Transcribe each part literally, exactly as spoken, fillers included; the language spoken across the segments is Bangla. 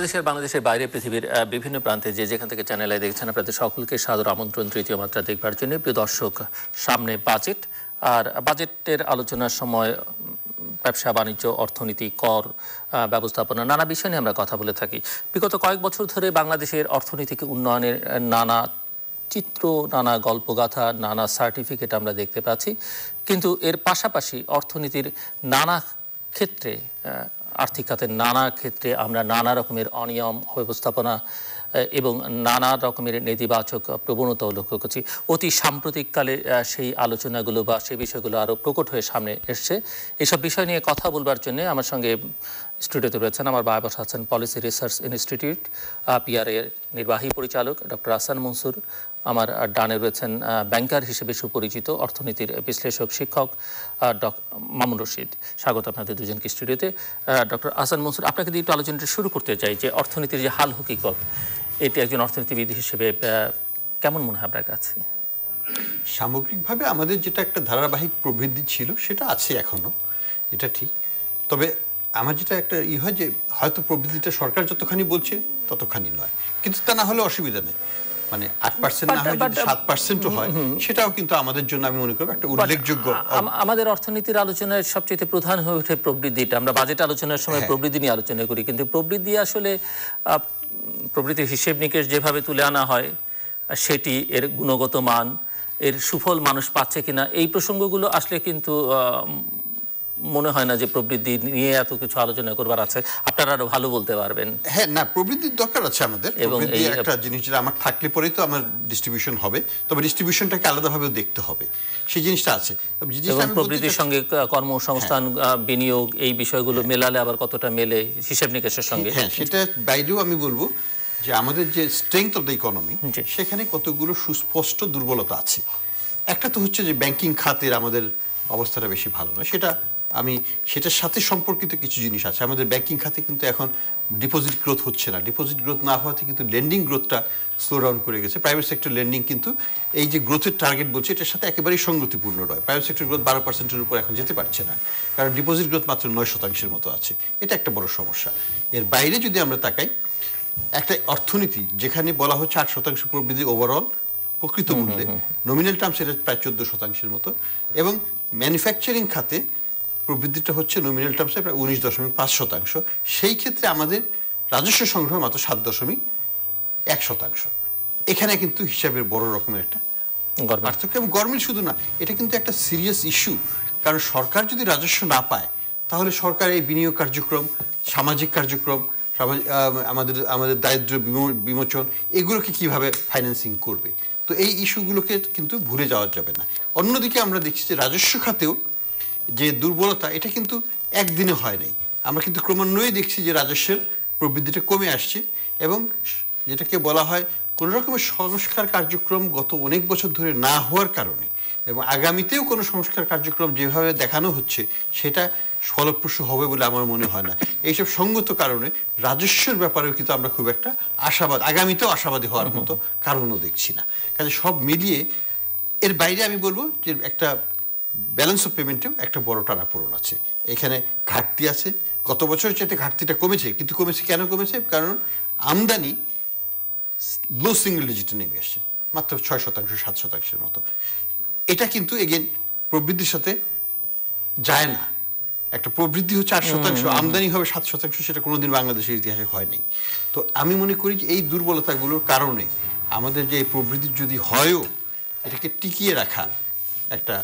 বাংলাদেশের বাংলাদেশের বাইরে পৃথিবীর বিভিন্ন প্রান্তে যে যেখান থেকে চ্যানেলে দেখছেন আপনাদের সকলকে সাদর আমন্ত্রণ তৃতীয় মাত্রা দেখবার জন্য। প্রিয় দর্শক, সামনে বাজেট, আর বাজেটের আলোচনার সময় ব্যবসা বাণিজ্য, অর্থনীতি, কর ব্যবস্থাপনা, নানা বিষয় নিয়ে আমরা কথা বলে থাকি। বিগত কয়েক বছর ধরে বাংলাদেশের অর্থনীতিকে উন্নয়নের নানা চিত্র, নানা গল্পগাথা, নানা সার্টিফিকেট আমরা দেখতে পাচ্ছি, কিন্তু এর পাশাপাশি অর্থনীতির নানা ক্ষেত্রে, আর্থিক খাতের নানা ক্ষেত্রে আমরা নানা রকমের অনিয়ম, অব্যবস্থাপনা এবং নানা রকমের নেতিবাচক প্রবণতাও লক্ষ্য করছি। অতি সাম্প্রতিককালে সেই আলোচনাগুলো বা সেই বিষয়গুলো আরও প্রকট হয়ে সামনে এসছে। এসব বিষয় নিয়ে কথা বলবার জন্য আমার সঙ্গে স্টুডিওতে রয়েছেন আমার বাবা আছেন পলিসি রিসার্চ ইনস্টিটিউট পিআরএর নির্বাহী পরিচালক ডক্টর আহসান মনসুর, আমার ডানে রয়েছেন ব্যাংকার হিসেবে সুপরিচিত অর্থনীতির বিশ্লেষক শিক্ষক মামুন রশিদ। স্বাগত আপনাদের দুজনকে স্টুডিওতে। ডক্টর আহসান মনসুর, আপনাকে দিয়ে একটু আলোচনাটা শুরু করতে চাই যে অর্থনীতির যে হাল হকিকত, এটি একজন অর্থনীতিবিদ হিসেবে কেমন মনে হয় আপনার কাছে? সামগ্রিকভাবে আমাদের যেটা একটা ধারাবাহিক প্রবৃদ্ধি ছিল সেটা আছে এখনো, এটা ঠিক। তবে আমার যেটা একটা ই হয় যে হয়তো প্রবৃদ্ধিটা সরকার যতখানি বলছে ততখানি নয়, কিন্তু তা না হলে অসুবিধা নেই। মানে আট পার্সেন্ট না হয় যদি সাত পার্সেন্টও হয় সেটাও কিন্তু আমাদের জন্য আমি মনে করব একটা উল্লেখযোগ্য। আমাদের অর্থনীতির আলোচনায় সবচেয়ে প্রধান হয়ে ওঠে প্রবৃদ্ধিটা। আমরা বাজেট আলোচনার সময় প্রবৃদ্ধি নিয়ে আলোচনা করি, কিন্তু প্রবৃদ্ধি আসলে প্রবৃদ্ধির হিসেব নিকেশ যেভাবে তুলে আনা হয় সেটি, এর গুণগত মান, এর সুফল মানুষ পাচ্ছে কিনা, এই প্রসঙ্গগুলো আসলে কিন্তু মনে হয় না যে প্রবৃদ্ধি নিয়ে এত কিছু আলোচনা করবার আছে। আপনারা আরো ভালো বলতে পারবেন। হ্যাঁ, না, প্রবৃদ্ধির দরকার আছে আমাদের। প্রবৃদ্ধি একটা জিনিস যেটা আমার থাকলে পরেই তো আমার ডিস্ট্রিবিউশন হবে, তবে ডিস্ট্রিবিউশনটাকে আলাদাভাবে দেখতে হবে, সেই জিনিসটা আছে। প্রবৃদ্ধির সঙ্গে কর্মসংস্থান, বিনিয়োগ, এই বিষয়গুলো মেলালে আবার কতটা মেলে হিসেব নিকেশের সঙ্গে, হ্যাঁ, সেটা বাইরেও আমি বলবো যে আমাদের যে স্ট্রেংথ অফ দ্য ইকোনমি, সেখানে কতগুলো সুস্পষ্ট দুর্বলতা আছে। একটা তো হচ্ছে যে ব্যাংকিং খাতের আমাদের অবস্থাটা বেশি ভালো না, সেটা আমি সেটার সাথে সম্পর্কিত কিছু জিনিস আছে। আমাদের ব্যাংকিং খাতে কিন্তু এখন ডিপোজিট গ্রোথ হচ্ছে না। ডিপোজিট গ্রোথ না হওয়াতে কিন্তু লেন্ডিং গ্রোথটা স্লো ডাউন করে গেছে। প্রাইভেট সেক্টর লেন্ডিং কিন্তু এই যে গ্রোথের টার্গেট বলছে এটার সাথে একেবারেই সঙ্গতিপূর্ণ নয়। প্রাইভেট সেক্টর গ্রোথ বারো পার্সেন্টের উপর এখন যেতে পারছে না, কারণ ডিপোজিট গ্রোথ মাত্র নয় শতাংশের মতো আছে। এটা একটা বড় সমস্যা। এর বাইরে যদি আমরা তাকাই, একটা অর্থনীতি যেখানে বলা হচ্ছে আট শতাংশ প্রবৃদ্ধি ওভারঅল প্রকৃত মূল্যে, নমিনাল টার্মস এটা প্রায় চোদ্দ শতাংশের মতো, এবং ম্যানুফ্যাকচারিং খাতে প্রবৃদ্ধিটা হচ্ছে নমিনাল টার্মসে প্রায় উনিশ দশমিক পাঁচ শতাংশ। সেই ক্ষেত্রে আমাদের রাজস্ব সংগ্রহ মাত্র সাত দশমিক এক শতাংশ। এখানে কিন্তু হিসাবের বড় রকমের একটা পার্থক্য। এবং গভর্নমেন্ট শুধু না, এটা কিন্তু একটা সিরিয়াস ইস্যু, কারণ সরকার যদি রাজস্ব না পায় তাহলে সরকার এই বিনিয়োগ কার্যক্রম, সামাজিক কার্যক্রম, আমাদের আমাদের দারিদ্র বিমোচন, এগুলোকে কিভাবে ফাইন্যান্সিং করবে। তো এই ইস্যুগুলোকে কিন্তু ভুলে যাওয়া যাবে না। অন্যদিকে আমরা দেখছি যে রাজস্ব খাতেও যে দুর্বলতা, এটা কিন্তু একদিনে হয় নাই। আমরা কিন্তু ক্রমান্বয়ে দেখছি যে রাজস্বের প্রবৃদ্ধিটা কমে আসছে, এবং যেটাকে বলা হয় কোনো রকমের সংস্কার কার্যক্রম গত অনেক বছর ধরে না হওয়ার কারণে, এবং আগামীতেও কোনো সংস্কার কার্যক্রম যেভাবে দেখানো হচ্ছে সেটা ফলপ্রসূ হবে বলে আমার মনে হয় না। এইসব সঙ্গত কারণে রাজস্বের ব্যাপারেও কিন্তু আমরা খুব একটা আশাবাদ, আগামীতেও আশাবাদী হওয়ার মতো কারণও দেখছি না। কাজে সব মিলিয়ে এর বাইরে আমি বলবো যে একটা ব্যালেন্স অফ পেমেন্টেও একটা বড় টানাপোড়েন আছে। এখানে ঘাটতি আছে। গত বছরের চাইতে ঘাটতিটা কমেছে, কিন্তু কমেছে কেন কমেছে? কারণ আমদানি লো সিঙ্গেল ডিজিটে নেমে আসছে, মাত্র ছয় শতাংশ সাত শতাংশের মতো। এটা কিন্তু এগেন প্রবৃদ্ধির সাথে যায় না। একটা প্রবৃদ্ধি হচ্ছে আট শতাংশ, আমদানি হবে সাত শতাংশ, সেটা কোনোদিন বাংলাদেশের ইতিহাসে হয়নি। তো আমি মনে করি যে এই দুর্বলতাগুলোর কারণে আমাদের যে এই প্রবৃদ্ধি যদি হয়ও, এটাকে টিকিয়ে রাখা একটা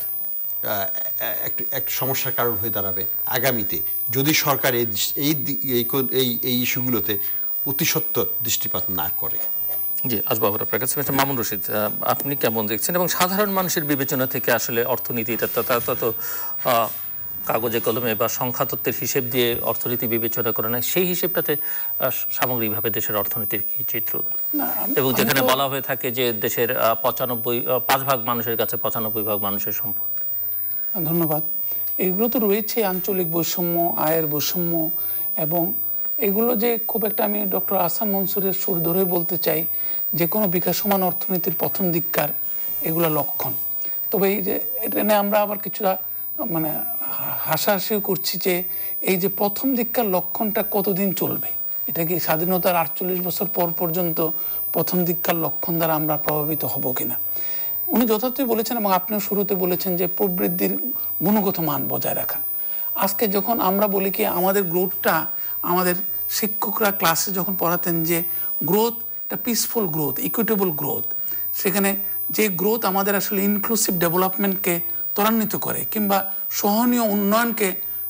একটা সমস্যার কারণ হয়ে দাঁড়াবে আগামীতে, যদি সরকার এই এই এই ইস্যুগুলোতে অতিসত্বর দৃষ্টিপাত না করে। জি, আসবো আপনার কাছে। মামুন রশিদ, আপনি কেমন দেখছেন? এবং সাধারণ মানুষের বিবেচনা থেকে আসলে অর্থনীতি এটা তো কাগজে কলমে বা সংখ্যাতত্ত্বের হিসেব দিয়ে অর্থনীতি বিবেচনা করে না, সেই হিসেবটাতে সামগ্রিকভাবে দেশের অর্থনীতির কি চিত্র? এবং যেখানে বলা হয়ে থাকে যে দেশের পঁচানব্বই পাঁচ ভাগ মানুষের কাছে পঁচানব্বই ভাগ মানুষের সম্পদ। ধন্যবাদ। এগুলো তো রয়েছে আঞ্চলিক বৈষম্য, আয়ের বৈষম্য, এবং এগুলো যে খুব একটা, আমি ডক্টর আহসান মনসুরের সুর ধরে বলতে চাই, যে কোনো বিকাশমান অর্থনীতির প্রথম দিককার এগুলো লক্ষণ। তবে এই যে এটা নিয়ে আমরা আবার কিছুটা মানে হাসাহাসিও করছি যে এই যে প্রথম দিককার লক্ষণটা কতদিন চলবে, এটা কি স্বাধীনতার আটচল্লিশ বছর পর পর্যন্ত প্রথম দিককার লক্ষণ দ্বারা আমরা প্রভাবিত হব কিনা। উনি যথার্থই বলেছেন এবং আপনিও শুরুতে বলেছেন যে প্রবৃদ্ধির গুণগত মান বজায় রাখা। আজকে যখন আমরা বলি কি আমাদের গ্রোথটা, আমাদের শিক্ষকরা ক্লাসে যখন পড়াতেন যে গ্রোথ একটা পিসফুল গ্রোথ, ইকুইটেবল গ্রোথ, সেখানে যে গ্রোথ আমাদের আসলে ইনক্লুসিভ ডেভেলপমেন্টকে ত্বরান্বিত করে কিংবা সহনীয় উন্নয়নকে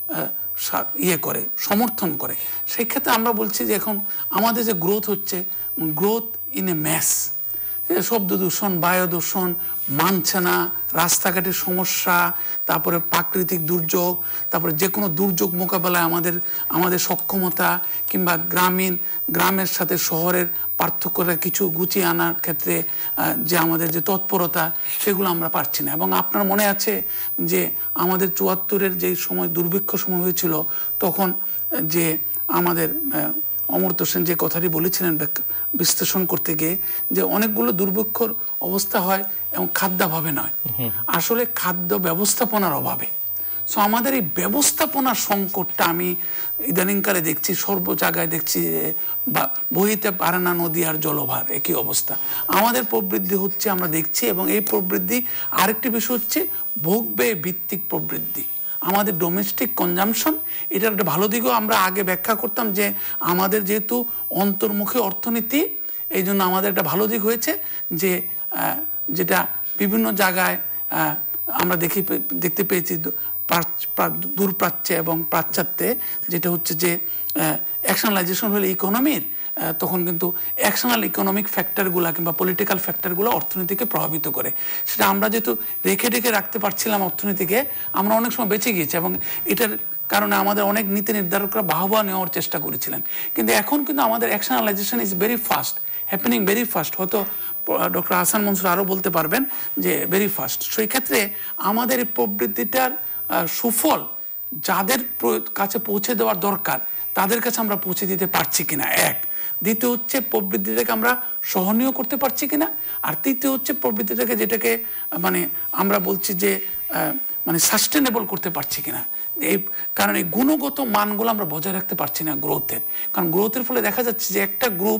ইয়ে করে, সমর্থন করে, সেই ক্ষেত্রে আমরা বলছি যে এখন আমাদের যে গ্রোথ হচ্ছে গ্রোথ ইন এ ম্যাস। শব্দ দূষণ, বায়ু দূষণ মানছে না, রাস্তাঘাটের সমস্যা, তারপরে প্রাকৃতিক দুর্যোগ, তারপরে যে কোনো দুর্যোগ মোকাবেলায় আমাদের আমাদের সক্ষমতা কিংবা গ্রামীণ গ্রামের সাথে শহরের পার্থক্যটা কিছু গুছিয়ে আনার ক্ষেত্রে যে আমাদের যে তৎপরতা, সেগুলো আমরা পারছি না। এবং আপনার মনে আছে যে আমাদের চুয়াত্তরের যে সময় দুর্ভিক্ষ সময় হয়েছিল, তখন যে আমাদের অমর্ত্য সেন যে কথাটি বলেছিলেন বিশ্লেষণ করতে গিয়ে, যে অনেকগুলো দুর্ভিক্ষর অবস্থা হয় এবং খাদ্যাভাবে নয়, আসলে খাদ্য ব্যবস্থাপনার অভাবে। সো আমাদের এই ব্যবস্থাপনার সংকটটা আমি ইদানিংকালে দেখছি, সর্ব জায়গায় দেখছি, বা বহিতে পারে না নদী আর জলভার একই অবস্থা। আমাদের প্রবৃদ্ধি হচ্ছে আমরা দেখছি, এবং এই প্রবৃদ্ধি আরেকটি বিষয় হচ্ছে ভোগ ব্যয় ভিত্তিক প্রবৃদ্ধি। আমাদের ডোমেস্টিক কনজামশন, এটার একটা ভালো দিকও আমরা আগে ব্যাখ্যা করতাম যে আমাদের যেহেতু অন্তর্মুখী অর্থনীতি, এই জন্য আমাদের একটা ভালো দিক হয়েছে যে যেটা বিভিন্ন জায়গায় আমরা দেখি দেখতে পেয়েছি দূরপ্রাচ্যে এবং পাশ্চাত্যে, যেটা হচ্ছে যে অ্যাকশনালাইজেশন হলে ইকোনমির, তখন কিন্তু অ্যাকশনাল ইকোনমিক ফ্যাক্টরগুলো কিংবা পলিটিক্যাল ফ্যাক্টরগুলো অর্থনীতিকে প্রভাবিত করে। সেটা আমরা যেহেতু রেখে রেখে রাখতে পারছিলাম অর্থনীতিকে, আমরা অনেক সময় বেঁচে গিয়েছি, এবং এটার কারণে আমাদের অনেক নীতি নির্ধারকরা বাহবা নেওয়ার চেষ্টা করেছিলেন। কিন্তু এখন কিন্তু আমাদের actionalization is very fast, happening very fast. হয়তো ডক্টর আহসান মনসুর আরও বলতে পারবেন যে ভেরি ফাস্ট। সেই ক্ষেত্রে আমাদের এই প্রবৃদ্ধিটার সুফল যাদের কাছে পৌঁছে দেওয়ার দরকার, তাদের কাছে আমরা পৌঁছে দিতে পারছি কিনা, এক। দ্বিতীয় হচ্ছে প্রবৃদ্ধিটাকে আমরা সহনীয় করতে পারছি কিনা, আর তৃতীয় হচ্ছে প্রবৃদ্ধিটাকে যেটাকে মানে আমরা বলছি যে মানে সাস্টেনেবল করতে পারছি কিনা। এই কারণ এই গুণগত মানগুলো আমরা বজায় রাখতে পারছি না গ্রোথের। কারণ গ্রোথের ফলে দেখা যাচ্ছে যে একটা গ্রুপ,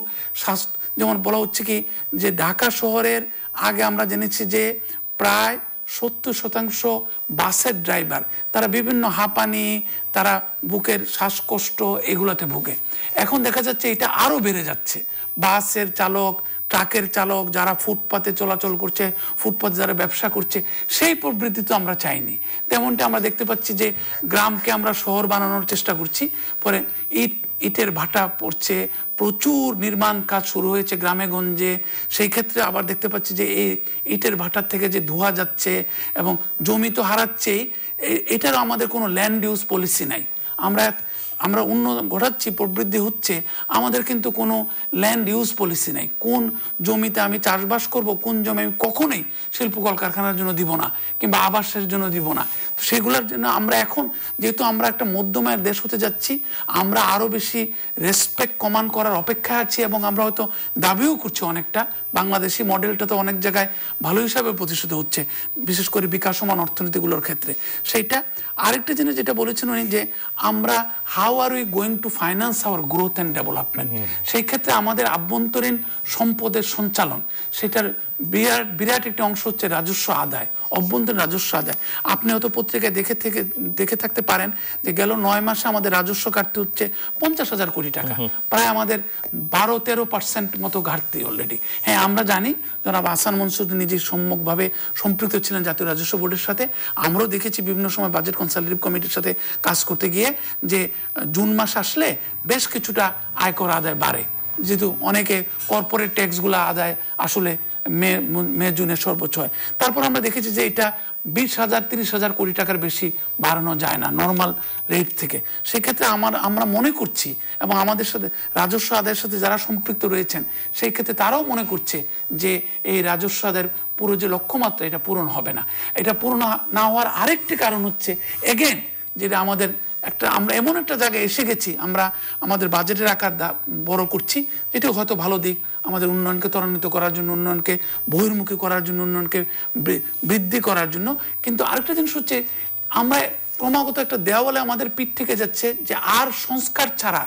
যেমন বলা হচ্ছে কি যে ঢাকা শহরের আগে আমরা জেনেছি যে প্রায় সত্তর শতাংশ বাসের ড্রাইভার তারা বিভিন্ন হাঁপানি, তারা বুকের শ্বাসকষ্ট এগুলোতে ভুগে। এখন দেখা যাচ্ছে এটা আরও বেড়ে যাচ্ছে। বাসের চালক, ট্রাকের চালক, যারা ফুটপাতে চলাচল করছে, ফুটপাতে যারা ব্যবসা করছে, সেই প্রবৃদ্ধি তো আমরা চাইনি। তেমনটা আমরা দেখতে পাচ্ছি যে গ্রামকে আমরা শহর বানানোর চেষ্টা করছি, পরে ইট ইটের ভাটা পড়ছে, প্রচুর নির্মাণ কাজ শুরু হয়েছে গ্রামে গঞ্জে। সেই ক্ষেত্রে আবার দেখতে পাচ্ছি যে এই ইটের ভাটার থেকে যে ধোঁয়া যাচ্ছে এবং জমি তো হারাচ্ছেই, এটারও আমাদের কোনো ল্যান্ড ইউজ পলিসি নাই। আমরা আমরা উন্নত ঘটাচ্ছি, প্রবৃদ্ধি হচ্ছে, আমাদের কিন্তু কোনো ল্যান্ড ইউজ পলিসি নাই। কোন জমিতে আমি চাষবাস করব, কোন জমি আমি কখনোই শিল্প কলকারখানার জন্য দিব না কিংবা আবাসের জন্য দিব না। তো সেগুলোর জন্য আমরা এখন যেহেতু আমরা একটা মধ্যমায়ের দেশ হতে যাচ্ছি, আমরা আরও বেশি রেসপেক্ট কমান্ড করার অপেক্ষা আছি, এবং আমরা হয়তো দাবিও করছি অনেকটা। বাংলাদেশি মডেলটা তো অনেক জায়গায় ভালো হিসাবে প্রতিষ্ঠিত হচ্ছে, বিশেষ করে বিকাশমান অর্থনীতিগুলোর ক্ষেত্রে। সেইটা আরেকটা জিনিস যেটা বলেছেন উনি, যে আমরা how are we going to finance our growth and development. সেই ক্ষেত্রে আমাদের আভ্যন্তরীণ সম্পদের সঞ্চালন, সেটার বিরাট বিরাট একটি অংশ হচ্ছে রাজস্ব আদায়, অভ্যন্তরীণ রাজস্ব আদায়। আপনি হয়তো পত্রিকায় দেখে থেকে দেখে থাকতে পারেন যে গেল নয় মাসে আমাদের রাজস্ব ঘাটতি হচ্ছে পঞ্চাশ হাজার কোটি টাকা, প্রায় আমাদের বারো তেরো পার্সেন্ট মতো ঘাটতি অলরেডি। হ্যাঁ, আমরা জানি জনাব আহসান মনসুর নিজে সম্মুখভাবে সম্পৃক্ত ছিলেন জাতীয় রাজস্ব বোর্ডের সাথে। আমরাও দেখেছি বিভিন্ন সময় বাজেট কনসালটেটিভ কমিটির সাথে কাজ করতে গিয়ে যে জুন মাস আসলে বেশ কিছুটা আয়কর আদায় বাড়ে, যেহেতু অনেকে কর্পোরেট ট্যাক্সগুলো আদায় আসলে মে মে জুনে সর্বোচ্চ হয়। তারপর আমরা দেখেছি যে এটা বিশ হাজার তিরিশ হাজার কোটি টাকার বেশি বাড়ানো যায় না নর্মাল রেট থেকে। সেক্ষেত্রে আমার আমরা মনে করছি, এবং আমাদের সাথে রাজস্ব আদায়ের সাথে যারা সম্পৃক্ত রয়েছেন, সেই ক্ষেত্রে তারাও মনে করছে যে এই রাজস্ব আদায়ের পুরো যে লক্ষ্যমাত্রা, এটা পূরণ হবে না। এটা পূরণ না হওয়ার আরেকটি কারণ হচ্ছে এগেন, যেটা আমাদের একটা আমরা এমন একটা জায়গায় এসে গেছি, আমরা আমাদের বাজেটের আকার বড় করছি, এটাও হয়তো ভালো দিক আমাদের উন্নয়নকে ত্বরান্বিত করার জন্য, উন্নয়নকে বহির্মুখী করার জন্য, উন্নয়নকে বৃদ্ধি করার জন্য। কিন্তু আরেকটা জিনিস হচ্ছে আমরা ক্রমাগত একটা দেওয়ালে আমাদের পিঠ থেকে যাচ্ছে যে আর সংস্কার ছাড়া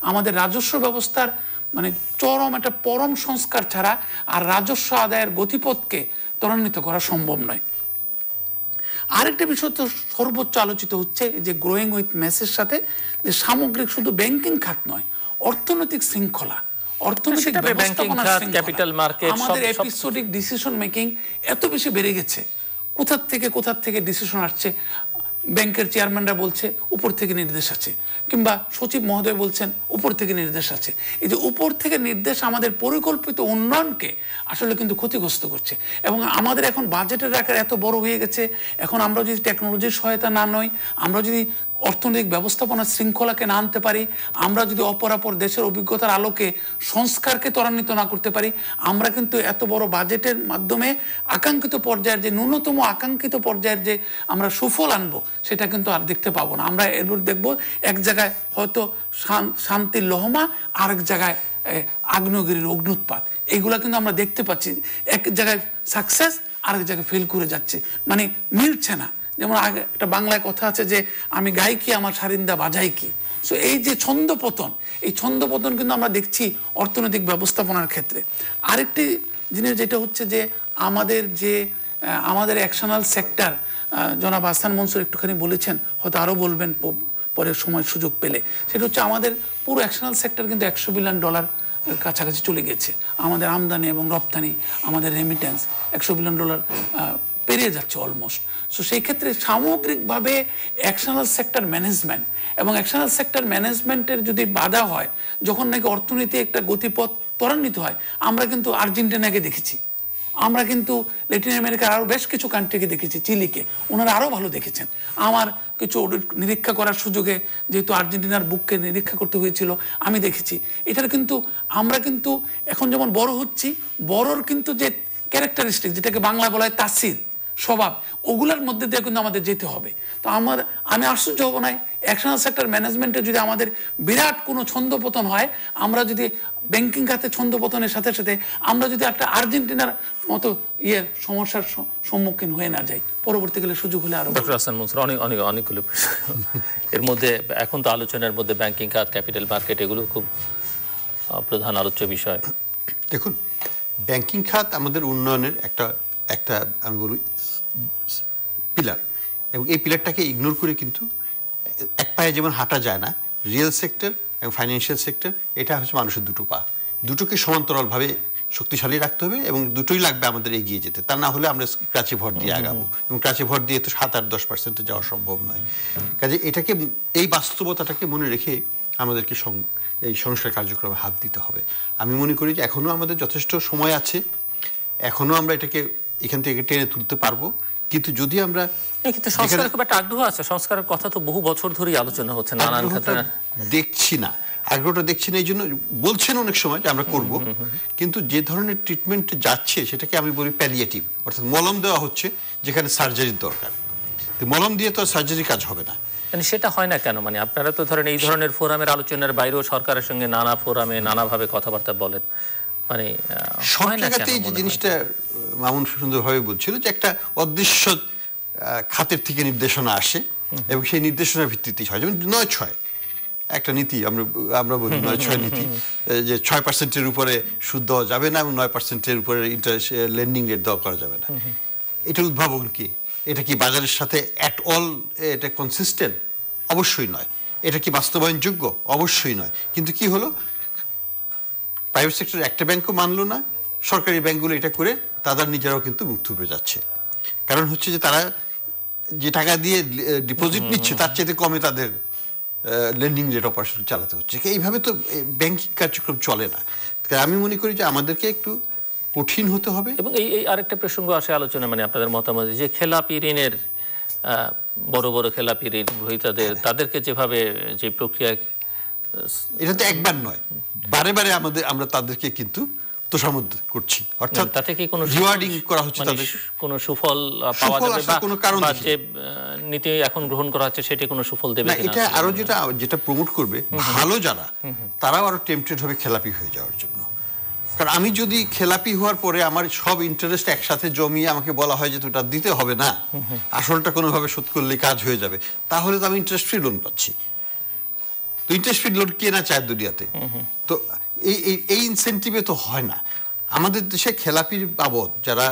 আমাদের রাজস্ব ব্যবস্থার মানে চরম একটা পরম সংস্কার ছাড়া আর রাজস্ব আদায়ের গতিপথকে ত্বরান্বিত করা সম্ভব নয়। আরেকটা বিষয় তো সর্বোচ্চ আলোচিত হচ্ছে যে গ্রোয়িং উইথ মেসের সাথে যে সামগ্রিক শুধু ব্যাংকিং খাত নয়, অর্থনৈতিক শৃঙ্খলা, অর্থনৈতিক ব্যবস্থাপনা শৃঙ্খলা, আমাদের এপিসোডিক ডিসিশন মেকিং এত বেশি বেড়ে গেছে। কোথার থেকে কোথার থেকে ডিসিশন আসছে, ব্যাংকের চেয়ারম্যানরা বলছে উপর থেকে নির্দেশ আছে, কিংবা সচিব মহোদয় বলছেন উপর থেকে নির্দেশ আছে। এই যে উপর থেকে নির্দেশ আমাদের পরিকল্পিত উন্নয়নকে আসলে কিন্তু ক্ষতিগ্রস্ত করছে। এবং আমাদের এখন বাজেটের আকার এত বড় হয়ে গেছে, এখন আমরা যদি টেকনোলজির সহায়তা না নই, আমরা যদি অর্থনৈতিক ব্যবস্থাপনা শৃঙ্খলাকে না আনতে পারি, আমরা যদি অপরাপর দেশের অভিজ্ঞতার আলোকে সংস্কারকে ত্বরান্বিত না করতে পারি, আমরা কিন্তু এত বড় বাজেটের মাধ্যমে আকাঙ্ক্ষিত পর্যায়ের যে ন্যূনতম আকাঙ্ক্ষিত পর্যায়ের যে আমরা সুফল আনবো সেটা কিন্তু আর দেখতে পাবো না। আমরা এর দেখবো এক জায়গায় হয়তো শান্তির লহমা, আরেক জায়গায় আগ্নেয়গিরির অগ্নুৎপাত, এগুলা কিন্তু আমরা দেখতে পাচ্ছি। এক জায়গায় সাকসেস, আরেক জায়গায় ফেল করে যাচ্ছে, মানে মিলছে না। যেমন আগে একটা বাংলায় কথা আছে যে আমি গাই কি আমার সারিন্দা বাজাই কি। সো এই যে ছন্দপতন, এই ছন্দপতন কিন্তু আমরা দেখছি অর্থনৈতিক ব্যবস্থাপনার ক্ষেত্রে। আরেকটি জিনিস যেটা হচ্ছে যে আমাদের যে আমাদের অ্যাকশনাল সেক্টর, জনাব আহসান মনসুর একটুখানি বলেছেন, হয়তো আরও বলবেন পরের সময় সুযোগ পেলে, সেটা হচ্ছে আমাদের পুরো অ্যাকশনাল সেক্টর কিন্তু একশো বিলিয়ন ডলার কাছাকাছি চলে গেছে। আমাদের আমদানি এবং রপ্তানি, আমাদের রেমিটেন্স একশো বিলিয়ন ডলার পেরিয়ে যাচ্ছে অলমোস্ট। সো সেই ক্ষেত্রে সামগ্রিকভাবে অ্যাকশনাল সেক্টর ম্যানেজমেন্ট এবং অ্যাকশনাল সেক্টর ম্যানেজমেন্টের যদি বাধা হয়, যখন নাকি অর্থনীতি একটা গতিপথ ত্বরান্বিত হয়, আমরা কিন্তু আর্জেন্টিনাকে দেখেছি, আমরা কিন্তু ল্যাটিন আমেরিকার আরও বেশ কিছু কান্ট্রিকে দেখেছি, চিলিকে, ওনারা আরও ভালো দেখেছেন। আমার কিছু নিরীক্ষা করার সুযোগে, যেহেতু আর্জেন্টিনার বুককে নিরীক্ষা করতে হয়েছিল, আমি দেখেছি এটার কিন্তু আমরা কিন্তু এখন যেমন বড় হচ্ছি, বড়র কিন্তু যে ক্যারেক্টারিস্টিক, যেটাকে বাংলা বলা হয় তাসির, স্বভাব, ওগুলোর মধ্যে দিয়ে কিন্তু আমাদের যেতে হবে। তো আমার আমি আশ্চর্য হব না অ্যাকশনাল সেক্টর ম্যানেজমেন্টে যদি আমাদের বিরাট কোনো ছন্দপতন হয়, আমরা যদি ব্যাংকিং খাতে ছন্দপতনের সাথে সাথে আমরা যদি একটা আর্জেন্টিনার মতো ইয়ে সমস্যার সম্মুখীন হয়ে না যাই, পরবর্তীকালে সুযোগ হলে আরো। ডক্টর আহসান মনসুর, অনেক অনেক অনেকগুলো এর মধ্যে এখন তো আলোচনার মধ্যে ব্যাংকিং খাত, ক্যাপিটাল মার্কেট, এগুলো খুব প্রধান আলোচ্য বিষয়। দেখুন, ব্যাংকিং খাত আমাদের উন্নয়নের একটা একটা আমি বলি পিলার, এবং এই পিলারটাকে ইগনোর করে কিন্তু এক পায়ে যেমন হাঁটা যায় না, রিয়েল সেক্টর এবং ফাইন্যান্সিয়াল সেক্টর, এটা হচ্ছে মানুষের দুটো পা, দুটোকে সমান্তরালভাবে শক্তিশালী রাখতে হবে এবং দুটোই লাগবে আমাদের এগিয়ে যেতে। তা না হলে আমরা ক্রাচে ভর দিয়ে আগাবো, এবং ক্রাচে ভর দিয়ে তো সাত আট দশ পার্সেন্টে যাওয়া সম্ভব নয়। কাজে এটাকে, এই বাস্তবতাটাকে মনে রেখে আমাদেরকে এই সংস্কার কার্যক্রমে হাত দিতে হবে। আমি মনে করি যে এখনও আমাদের যথেষ্ট সময় আছে, এখনও আমরা এটাকে এখান থেকে টেনে তুলতে পারবো। কিন্তু যদি আমরা সংস্কারের খুব একটা আগ্রহ আছে, সংস্কারের কথা তো বহু বছর ধরেই আলোচনা হচ্ছে, নানান ক্ষেত্রে দেখছি না, আগ্রহটা দেখছি না। এই জন্য বলছেন অনেক সময় যে আমরা করব, কিন্তু যে ধরনের ট্রিটমেন্ট যাচ্ছে সেটাকে আমি বলি প্যালিয়েটিভ, অর্থাৎ মলম দেওয়া হচ্ছে যেখানে সার্জারির দরকার। মলম দিয়ে তো সার্জারি কাজ হবে না। মানে সেটা হয় না কেন? মানে আপনারা তো ধরেন এই ধরনের ফোরামের আলোচনার বাইরেও সরকারের সঙ্গে নানা ফোরামে নানাভাবে কথাবার্তা বলেন, মানে সব জায়গাতেই যে জিনিসটা মামুন সুন্দরভাবে বলছিল যে একটা অদৃশ্য খাতের থেকে নির্দেশনা আসে এবং সেই নির্দেশনার ভিত্তিতেই হয়। যেমন নয় ছয় একটা নীতি, আমরা আমরা বলি নয় ছয় নীতি, যে ছয় পার্সেন্টের উপরে সুদ দেওয়া যাবে না এবং নয় পার্সেন্টের উপরে ইন্টারেস্ট লেন্ডিং রেট দেওয়া করা যাবে না। এটা উদ্ভাবন কি? এটা কি বাজারের সাথে অ্যাট অল এটা কনসিস্টেন্ট? অবশ্যই নয়। এটা কি বাস্তবায়নযোগ্য? অবশ্যই নয়। কিন্তু কি হলো, প্রাইভেট সেক্টর একটা ব্যাংকও মানলো না, সরকারি ব্যাংকগুলো এটা করে তাদের নিজেরাও কিন্তু মুখ থুবড়ে যাচ্ছে। কারণ হচ্ছে যে তারা যে টাকা দিয়ে ডিপোজিট নিচ্ছে তার চেয়ে কমে তাদের লেন্ডিং রেট অপারেশন চালাতে হচ্ছে। এইভাবে তো ব্যাংকিং কার্যক্রম চলে না। আমি মনে করি যে আমাদেরকে একটু কঠিন হতে হবে। এবং এই এই আরেকটা প্রসঙ্গ আসে আলোচনা, মানে আপনাদের মতামত যে খেলাপি ঋণের, বড় বড় খেলাপি ঋণ গ্রহীতাদের, তাদেরকে যেভাবে যে প্রক্রিয়া, এটা তো একবার নয়, বারে বারে আমাদের আমরা তাদেরকে কিন্তু তোষামোদ করছি, অর্থাৎ তাতে কি কোনো রিওয়ার্ডিং করা হচ্ছে, তাদের কোনো সুফল পাওয়া যাবে বা কোনো কারণ যে নীতি এখন গ্রহণ করা হচ্ছে সেটা কোনো সুফল দেবে না? এটা আরো যেটা যেটা প্রমোট করবে ভালো যারা, তারাও আরো টেম্পটেড হবে খেলাপি হয়ে যাওয়ার জন্য। কারণ আমি যদি খেলাপি হওয়ার পরে আমার সব ইন্টারেস্ট একসাথে জমিয়ে আমাকে বলা হয় যে ওটা দিতে হবে না, আসলটা কোনোভাবে শোধ করলে কাজ হয়ে যাবে, তাহলে তো আমি ইন্টারেস্ট ফ্রি লোন পাচ্ছি। তো ইন্টারেস্ট ফ্রি লোন কে না চায় দুনিয়াতে? তো এই এই ইনসেন্টিভে তো হয় না। আমাদের দেশে খেলাপির বাবদ যারা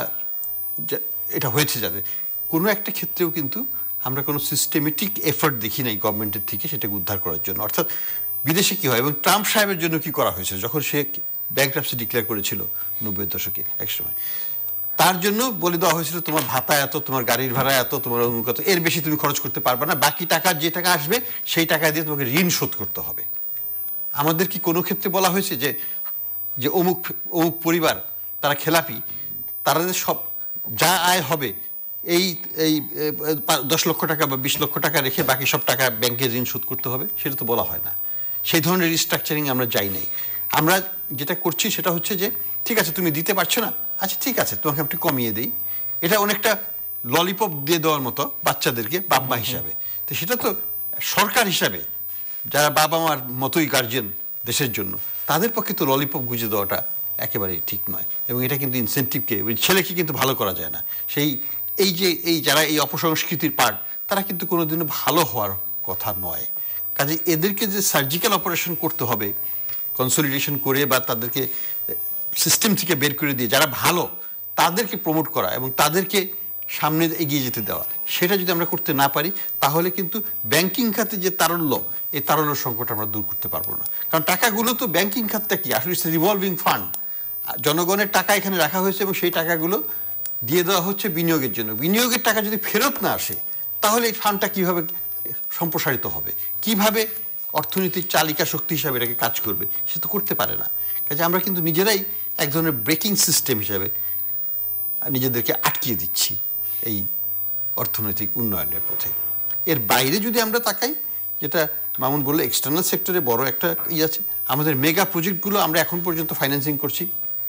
এটা হয়েছে যাদের কোনো একটা ক্ষেত্রেও কিন্তু আমরা কোনো সিস্টেমেটিক এফোর্ট দেখি নাই গভর্নমেন্টের থেকে সেটাকে উদ্ধার করার জন্য। অর্থাৎ বিদেশে কি হয়, এবং ট্রাম্প সাহেবের জন্য কি করা হয়েছে যখন সে ব্যাংকরাপসি ডিক্লেয়ার করেছিল নব্বই দশকে এক সময়, তার জন্য বলে দেওয়া হয়েছিল তোমার ভাতা এত, তোমার গাড়ির ভাড়া এত, তোমার অনুকত, এর বেশি তুমি খরচ করতে পারবে না, বাকি টাকা যে টাকা আসবে সেই টাকা দিয়ে তোমাকে ঋণ শোধ করতে হবে। আমাদের কি কোনো ক্ষেত্রে বলা হয়েছে যে যে অমুক অমুক পরিবার তারা খেলাপি, তাদের সব যা আয় হবে এই এই দশ লক্ষ টাকা বা বিশ লক্ষ টাকা রেখে বাকি সব টাকা ব্যাংকের ঋণ শোধ করতে হবে? সেটা তো বলা হয় না। সেই ধরনের রিস্ট্রাকচারিং আমরা যাই নাই। আমরা যেটা করছি সেটা হচ্ছে যে ঠিক আছে তুমি দিতে পারছো না, আচ্ছা ঠিক আছে তোমাকে একটু কমিয়ে দিই। এটা অনেকটা ললিপপ দিয়ে দেওয়ার মতো বাচ্চাদেরকে বাপ মা হিসাবে। তো সেটা তো সরকার হিসাবে যারা বাবা মার মতোই গার্জিয়ান দেশের জন্য, তাদের পক্ষে তো ললিপপ গুঁজে দেওয়াটা একেবারেই ঠিক নয়। এবং এটা কিন্তু ইনসেন্টিভকে, ছেলেকে কিন্তু ভালো করা যায় না। সেই এই যে এই যারা এই অপসংস্কৃতির পার্ট, তারা কিন্তু কোনোদিনও ভালো হওয়ার কথা নয়। কাজে এদেরকে যে সার্জিক্যাল অপারেশন করতে হবে কনসলিডেশন করে বা তাদেরকে সিস্টেম থেকে বের করে দিয়ে যারা ভালো তাদেরকে প্রমোট করা এবং তাদেরকে সামনে এগিয়ে যেতে দেওয়া, সেটা যদি আমরা করতে না পারি তাহলে কিন্তু ব্যাংকিং খাতে যে তারল্য, এই তারল্য সংকট আমরা দূর করতে পারবো না। কারণ টাকাগুলো তো ব্যাংকিং খাতটা কি আসলে রিভলভিং ফান্ড, জনগণের টাকা এখানে রাখা হয়েছে এবং সেই টাকাগুলো দিয়ে দেওয়া হচ্ছে বিনিয়োগের জন্য। বিনিয়োগের টাকা যদি ফেরত না আসে তাহলে এই ফান্ডটা কিভাবে সম্প্রসারিত হবে, কিভাবে অর্থনীতির চালিকা শক্তি হিসাবে এটাকে কাজ করবে, সে তো করতে পারে না। কাজে আমরা কিন্তু নিজেরাই এক ধরনের ব্রেকিং সিস্টেম হিসাবে নিজেদেরকে আটকিয়ে দিচ্ছি এই অর্থনৈতিক উন্নয়নের পথে। এর বাইরে যদি আমরা তাকাই, যেটা মামুন বললো এক্সটার্নাল সেক্টরে বড় একটা ই আছে, আমাদের মেগা প্রজেক্টগুলো আমরা এখন পর্যন্ত ফাইন্যান্সিং করছি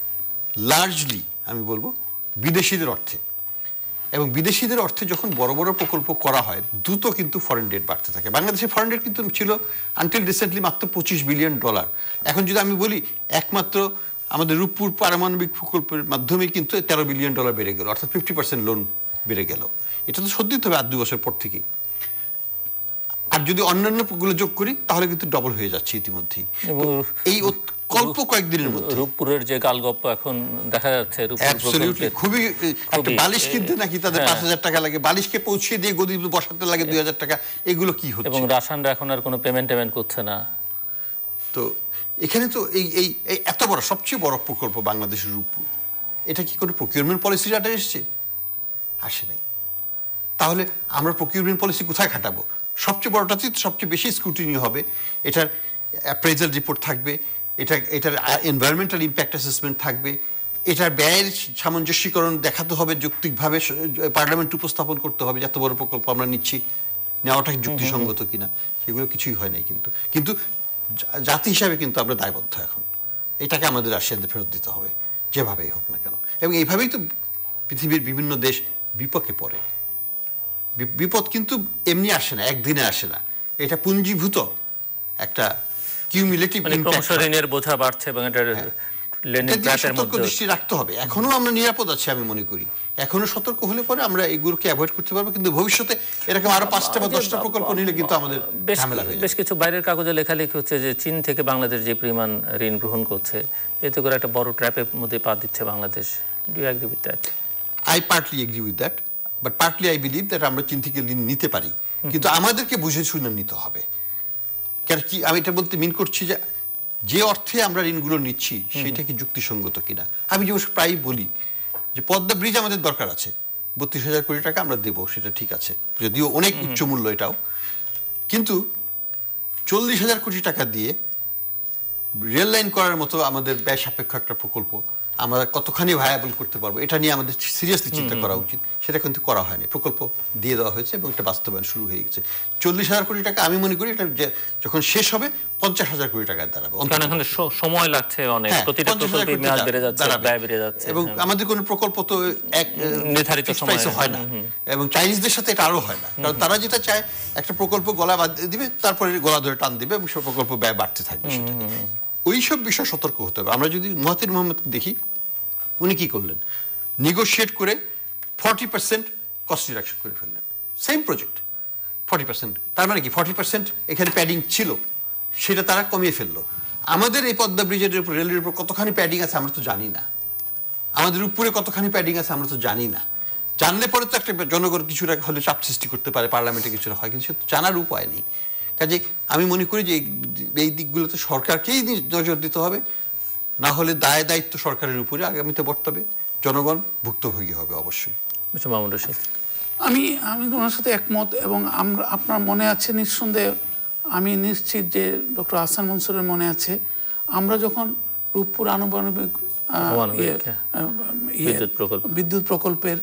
লার্জলি আমি বলবো বিদেশিদের অর্থে। এবং বিদেশিদের অর্থে যখন বড় বড় প্রকল্প করা হয় দ্রুত কিন্তু ফরেন ডেট বাড়তে থাকে। বাংলাদেশে ফরেন ডেট কিন্তু ছিল আনটিল রিসেন্টলি মাত্র পঁচিশ বিলিয়ন ডলার। এখন যদি আমি বলি একমাত্র আমাদের রূপপুর পারমাণবিক প্রকল্পের মাধ্যমে কিন্তু তেরো বিলিয়ন ডলার বেড়ে গেল, অর্থাৎ ফিফটি পার্সেন্ট লোন বেড়ে গেল। এটা তো সত্যি হবে আট দুই বছর পর থেকেই। আর যদি অন্যান্য গুলো যোগ করি তাহলে কিন্তু ডবল হয়ে যাচ্ছে ইতিমধ্যেই এই অল্প কয়েকদিনের মধ্যে। রূপপুরের যে গালগপ্প এখন দেখা যাচ্ছে খুবই একটা বালিশ কিনতে নাকি তাদের পাঁচ হাজার টাকা লাগে, বালিশকে পৌঁছে দিয়ে গদি বসাতে লাগে দুই হাজার টাকা, এগুলো কি হচ্ছে? এবং রাশানরা এখন আর কোনো পেমেন্ট টেমেন্ট করছে না। তো এখানে তো এই এই এত বড় সবচেয়ে বড় প্রকল্প বাংলাদেশের রূপপুর, এটা কি কোনো প্রকিউরমেন্ট পলিসির আন্ডারে এসছে? আসে নাই। তাহলে আমরা প্রকিউরমেন্ট পলিসি কোথায় খাটাবো? সবচেয়ে বড়টাতেই সবচেয়ে বেশি স্ক্রুটিনি হবে, এটার অ্যাপ্রেজাল রিপোর্ট থাকবে, এটা এটার এনভায়রনমেন্টাল ইম্প্যাক্ট অ্যাসেসমেন্ট থাকবে, এটার ব্যয়ের সামঞ্জস্যীকরণ দেখাতে হবে, যৌক্তিকভাবে পার্লামেন্ট উপস্থাপন করতে হবে যত বড় প্রকল্প আমরা নিচ্ছি নেওয়াটা যুক্তিসঙ্গত কিনা, সেগুলো কিছুই হয় নাই। কিন্তু কিন্তু জাতি হিসাবে কিন্তু আমরা দায়বদ্ধ এখন, এটাকে আমাদের রাশিয়ানদের ফেরত দিতে হবে যেভাবেই হোক না কেন। এবং এইভাবেই তো পৃথিবীর বিভিন্ন দেশ বিপদে পড়ে। বিপদ কিন্তু এমনি আসে না, একদিনে আসে না, এটা পুঞ্জীভূত একটা কিউমুলেটিভ ইমপ্যাক্ট। ঋণের বোঝা বাড়ছে এবং এটা সতর্ক দৃষ্টি রাখতে হবে। এখনো আমরা নিরাপদ আছি আমি মনে করি, এখনো সতর্ক হলে পরে আমরা এগুলোকে অ্যাভয়েড করতে পারবো। কিন্তু ভবিষ্যতে এরকম আরো পাঁচটা বা দশটা প্রকল্প নিলে কিন্তু আমাদের ঝামেলা হয়ে যাবে। বেশ কিছু বাইরের কাগজে লেখালেখি হচ্ছে যে চীন থেকে বাংলাদেশ যে পরিমাণ ঋণ গ্রহণ করছে, এতে করে একটা বড় ট্র্যাপের মধ্যে পা দিচ্ছে Bangladesh. Do you agree with that? I partly agree with that, but partly I believe that আমরা চীন থেকে ঋণ নিতে পারি, কিন্তু আমাদেরকে বুঝে শুনে নিতে হবে। কেন কি আমি এটা বলতে মিন করছি যে যে অর্থে আমরা ঋণগুলো নিচ্ছি সেটা কি যুক্তিসঙ্গত কিনা। আমি যেমন প্রায়ই বলি যে পদ্মা ব্রিজ আমাদের দরকার আছে, বত্রিশ হাজার কোটি টাকা আমরা দেবো, সেটা ঠিক আছে, যদিও অনেক উচ্চ মূল্য এটাও, কিন্তু চল্লিশ হাজার কোটি টাকা দিয়ে রেল লাইন করার মতো আমাদের ব্যয় সাপেক্ষ একটা প্রকল্প আমরা কতখানি ভায়াবল করতে পারবো এটা নিয়ে আমাদের সিরিয়াসলি চিন্তা করা উচিত। সেটা কিন্তু করা হয়নি, প্রকল্প দিয়ে দেওয়া হয়েছে এবং এটা বাস্তবায়ন শুরু হয়ে গেছে। চল্লিশ হাজার কোটি টাকা আমি মনে করি এটা যখন শেষ হবে পঞ্চাশ হাজার কোটি টাকায় দাঁড়াবে। সময় লাগছে অনেক, প্রতিটা প্রকল্পের মেয়াদ বেড়ে যাচ্ছে, ব্যয় বেড়ে যাচ্ছে, এবং আমাদের কোনো প্রকল্প তো এক নির্ধারিত সময়ে হয় না, এবং চাইনিজদের সাথে এটা আরো হয় না। কারণ তারা যেটা চায় একটা প্রকল্প গলা বাদ দিবে, তারপরে গলা ধরে টান দিবে এবং সব প্রকল্প ব্যয় বাড়তে থাকবে। ওইসব বিষয় সতর্ক হতে হবে। আমরা যদি মহাতির মোহাম্মদকে দেখি, উনি কি করলেন, নেগোশিয়েট করে ফর্টি পার্সেন্ট কস্ট রিডাকশন করে ফেললেন, সেম প্রজেক্ট ফর্টি পার্সেন্ট। তার মানে কি ফর্টি পার্সেন্ট এখানে প্যাডিং ছিল, সেটা তারা কমিয়ে ফেললো। আমাদের এই পদ্মা ব্রিজের উপর, রেলের উপর কতখানি প্যাডিং আছে আমরা তো জানি না, আমাদের উপরে কতখানি প্যাডিং আছে আমরা তো জানি না। জানলে পরে তো একটা জনগণ কিছুটা হলে চাপ সৃষ্টি করতে পারে, পার্লামেন্টে কিছুটা হয়, কিন্তু সে তো জানার উপায় নেই। কাজে আমি মনে করি যে এই দিকগুলোতে সরকারকেই নজর দিতে হবে, না হলে দায় দায়িত্ব সরকারের উপরে আগামীতে বর্তাবে, জনগণ ভুক্তভোগী হবে অবশ্যই। মামুন রশিদ, আমি আমি ওনার সাথে একমত, এবং আমরা, আপনার মনে আছে নিঃসন্দেহে, আমি নিশ্চিত যে ডক্টর আহসান মনসুরের মনে আছে, আমরা যখন রূপপুর আনুপানুবিক বিদ্যুৎ প্রকল্পের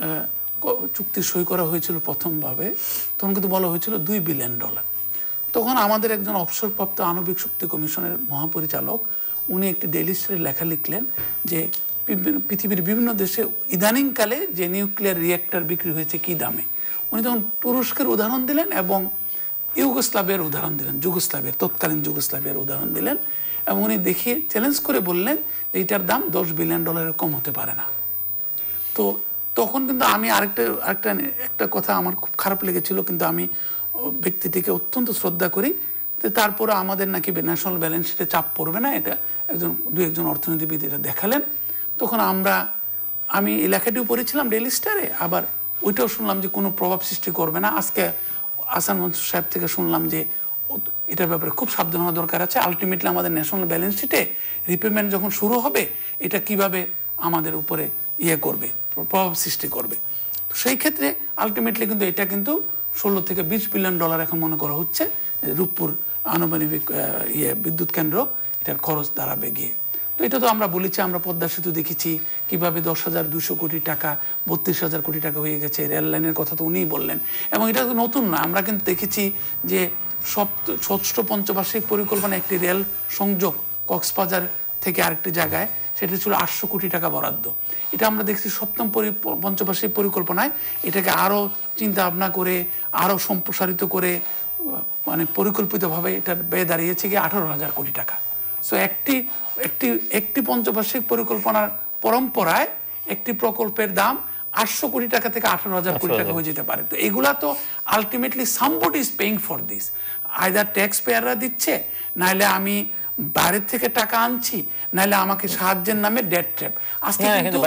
চুক্তি সই করা হয়েছিল প্রথমভাবে, তখন কিন্তু বলা হয়েছিল দুই বিলিয়ন ডলার। তখন আমাদের একজন অবসরপ্রাপ্ত আণবিক শক্তি কমিশনের মহাপরিচালক উনি একটি ডেইলি স্টারে লেখা লিখলেন যে পৃথিবীর বিভিন্ন দেশে ইদানিংকালে যে নিউক্লিয়ার রিয়েক্টর বিক্রি হয়েছে কি দামে। উনি তখন তুরস্কের উদাহরণ দিলেন এবং ইউগোস্লাভিয়ার উদাহরণ দিলেন, যুগোস্লাভিয়ার, তৎকালীন যুগোস্লাভিয়ার উদাহরণ দিলেন, এবং উনি দেখিয়ে চ্যালেঞ্জ করে বললেন যে এটার দাম দশ বিলিয়ন ডলারের কম হতে পারে না। তো তখন কিন্তু আমি আরেকটা আরেকটা একটা কথা আমার খুব খারাপ লেগেছিল, কিন্তু আমি ব্যক্তিটিকে অত্যন্ত শ্রদ্ধা করি, যে তারপরে আমাদের নাকি ন্যাশনাল ব্যালেন্স শিটে চাপ পড়বে না, এটা একজন দু একজন অর্থনীতিবিদ এটা দেখালেন। তখন আমরা, আমি এই লেখাটিও পড়েছিলাম ডেইলি স্টারে, আবার ওইটাও শুনলাম যে কোনো প্রভাব সৃষ্টি করবে না। আজকে আহসান মনসুর সাহেব থেকে শুনলাম যে এটার ব্যাপারে খুব সাবধান হওয়া দরকার আছে। আলটিমেটলি আমাদের ন্যাশনাল ব্যালেন্স শিটে রিপেমেন্ট যখন শুরু হবে, এটা কিভাবে আমাদের উপরে ইয়ে করবে, প্রভাব সৃষ্টি করবে। তো সেই ক্ষেত্রে আলটিমেটলি কিন্তু এটা কিন্তু ষোলো থেকে বিশ বিলিয়ন ডলার এখন মনে করা হচ্ছে রূপপুর আনুপানুবিক ইয়ে বিদ্যুৎ কেন্দ্র, এটার খরচ দাঁড়াবে গিয়ে। তো এটা তো আমরা বলেছি, আমরা পদ্মা সেতু দেখেছি কিভাবে দশ হাজার দুশো কোটি টাকা বত্রিশ হাজার কোটি টাকা হয়ে গেছে। রেল লাইনের কথা তো উনিই বললেন, এবং এটা তো নতুন না। আমরা কিন্তু দেখেছি যে সব ষষ্ঠ পঞ্চবার্ষিক পরিকল্পনা একটি রেল সংযোগ কক্সবাজার থেকে আরেকটি জায়গায়, সেটা ছিল আটশো কোটি টাকা বরাদ্দ। এটা আমরা দেখছি সপ্তম পঞ্চবার্ষিক পরিকল্পনায় এটাকে আরও চিন্তা ভাবনা করে আরও সম্প্রসারিত করে মানে পরিকল্পিতভাবে এটা ব্যয় দাঁড়িয়েছে কি আঠারো হাজার কোটি টাকা। সো একটি একটি একটি পঞ্চবার্ষিক পরিকল্পনার পরম্পরায় একটি প্রকল্পের দাম আটশো কোটি টাকা থেকে আঠারো হাজার কোটি টাকা হয়ে যেতে পারে। তো এগুলা তো ultimately somebody is paying for this, either tax পেয়াররা দিচ্ছে, নাইলে আমি বাইরের থেকে টাকা আনছি, নাইলে আমাকে সাহায্যের নামে ডেট ট্র্যাপ। আজকে কিন্তু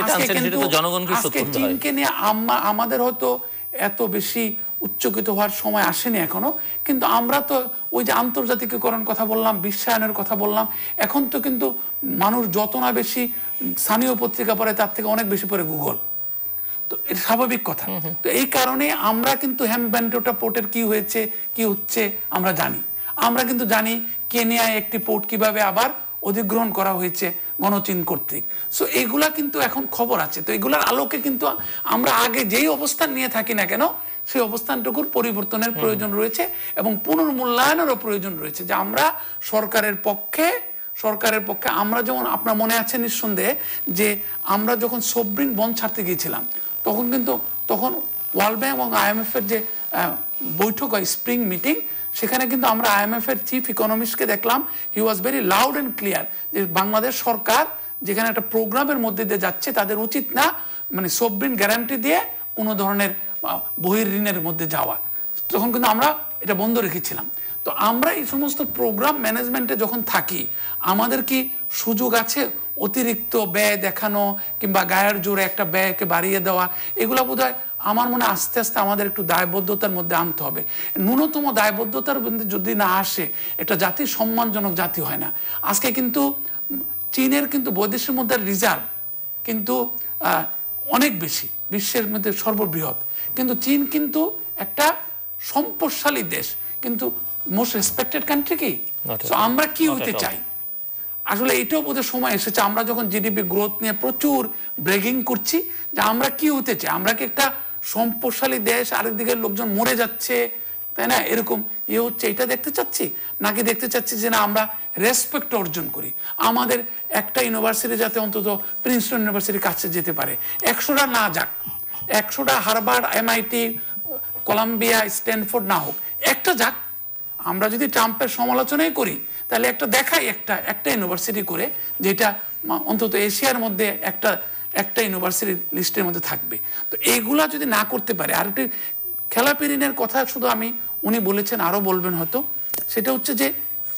আজকে চীনকে নিয়ে আমাদের হয়তো এত বেশি উচ্চকিত হওয়ার সময় আসেনি এখনো, কিন্তু আমরা তো ওই যে আন্তর্জাতিকীকরণ কথা বললাম, বিশ্বায়নের কথা বললাম, এখন তো কিন্তু মানুষ যত না বেশি স্থানীয় পত্রিকা পড়ে তার থেকে অনেক বেশি পড়ে গুগল। তো এটা স্বাভাবিক কথা। তো এই কারণে আমরা কিন্তু হ্যামব্যান্টোটা পোর্টের কি হয়েছে কি হচ্ছে আমরা জানি। আমরা কিন্তু জানি কেনিয়ায় একটি পোর্ট কিভাবে আবার অধিগ্রহণ করা হয়েছে গণচীন কর্তৃক। সো এগুলা কিন্তু এখন খবর আছে। তো এগুলার আলোকে কিন্তু আমরা আগে যেই অবস্থান নিয়ে থাকি না কেন, সেই অবস্থানটুকুর পরিবর্তনের প্রয়োজন রয়েছে এবং পুনর্মূল্যায়নেরও প্রয়োজন রয়েছে। যে আমরা সরকারের পক্ষে সরকারের পক্ষে আমরা যেমন, আপনার মনে আছে নিঃসন্দেহে যে আমরা যখন সবরিন বন্ড ছাড়তে গিয়েছিলাম, তখন কিন্তু তখন ওয়ার্ল্ড ব্যাংক এবং আইএমএফ এর যে বৈঠক হয়, স্প্রিং মিটিং, সেখানে কিন্তু আমরা আইএমএফ এর চিফ ইকোনমিস্টকে দেখলাম, he was very loud and clear যে বাংলাদেশ সরকার যেখানে একটা প্রোগ্রামের মধ্যে দিয়ে যাচ্ছে, তাদের উচিত না মানে সবরিন গ্যারান্টি দিয়ে কোনো ধরনের বহির্ঋণের মধ্যে যাওয়া। তখন কিন্তু আমরা এটা বন্ধ রেখেছিলাম। তো আমরা এই সমস্ত প্রোগ্রাম ম্যানেজমেন্টে যখন থাকি, আমাদের কি সুযোগ আছে অতিরিক্ত ব্যয় দেখানো কিংবা গায়ের জোরে একটা ব্যয়কে বাড়িয়ে দেওয়া? এগুলো বোধহয় আমার মনে আস্তে আস্তে আমাদের একটু দায়বদ্ধতার মধ্যে আনতে হবে। ন্যূনতম দায়বদ্ধতার মধ্যে যদি না আসে, একটা জাতি সম্মানজনক জাতি হয় না। আজকে কিন্তু চীনের কিন্তু বৈদেশিক মুদ্রার রিজার্ভ কিন্তু অনেক বেশি, বিশ্বের মধ্যে সর্ববৃহৎ, কিন্তু চীন কিন্তু একটা সম্পদশালী দেশ, কিন্তু মোস্ট রেসপেক্টেড কান্ট্রি কি? তো আমরা কি হতে চাই? আসলে এটাও বোধহয় সময় এসেছে, আমরা যখন জিডিপি গ্রোথ নিয়ে প্রচুর ব্রেগিং করছি, যে আমরা কি হতে চাই? আমরা কি একটা সম্পদশালী দেশ, আরেকদিকে লোকজন মরে যাচ্ছে, তাই না, এরকম ইয়ে হচ্ছে, এটা দেখতে চাচ্ছি? নাকি দেখতে চাচ্ছি যে না আমরা রেসপেক্ট অর্জন করি, আমাদের একটা ইউনিভার্সিটি যাতে অন্তত প্রিন্সটন ইউনিভার্সিটির কাছে যেতে পারে, একশোটা না যাক, একশোটা হার্ভার্ড, এমআইটি, কলাম্বিয়া, স্ট্যানফোর্ড না হোক, একটা যাক। আমরা যদি ট্রাম্পের সমালোচনাই করি, তাহলে একটা দেখাই একটা একটা ইউনিভার্সিটি করে, যেটা অন্তত এশিয়ার মধ্যে একটা একটা ইউনিভার্সিটির লিস্টের মধ্যে থাকবে। তো এইগুলা যদি না করতে পারে, আর একটি খেলাপিরিনের কথা শুধু আমি, উনি বলেছেন, আরও বলবেন হয়তো, সেটা হচ্ছে যে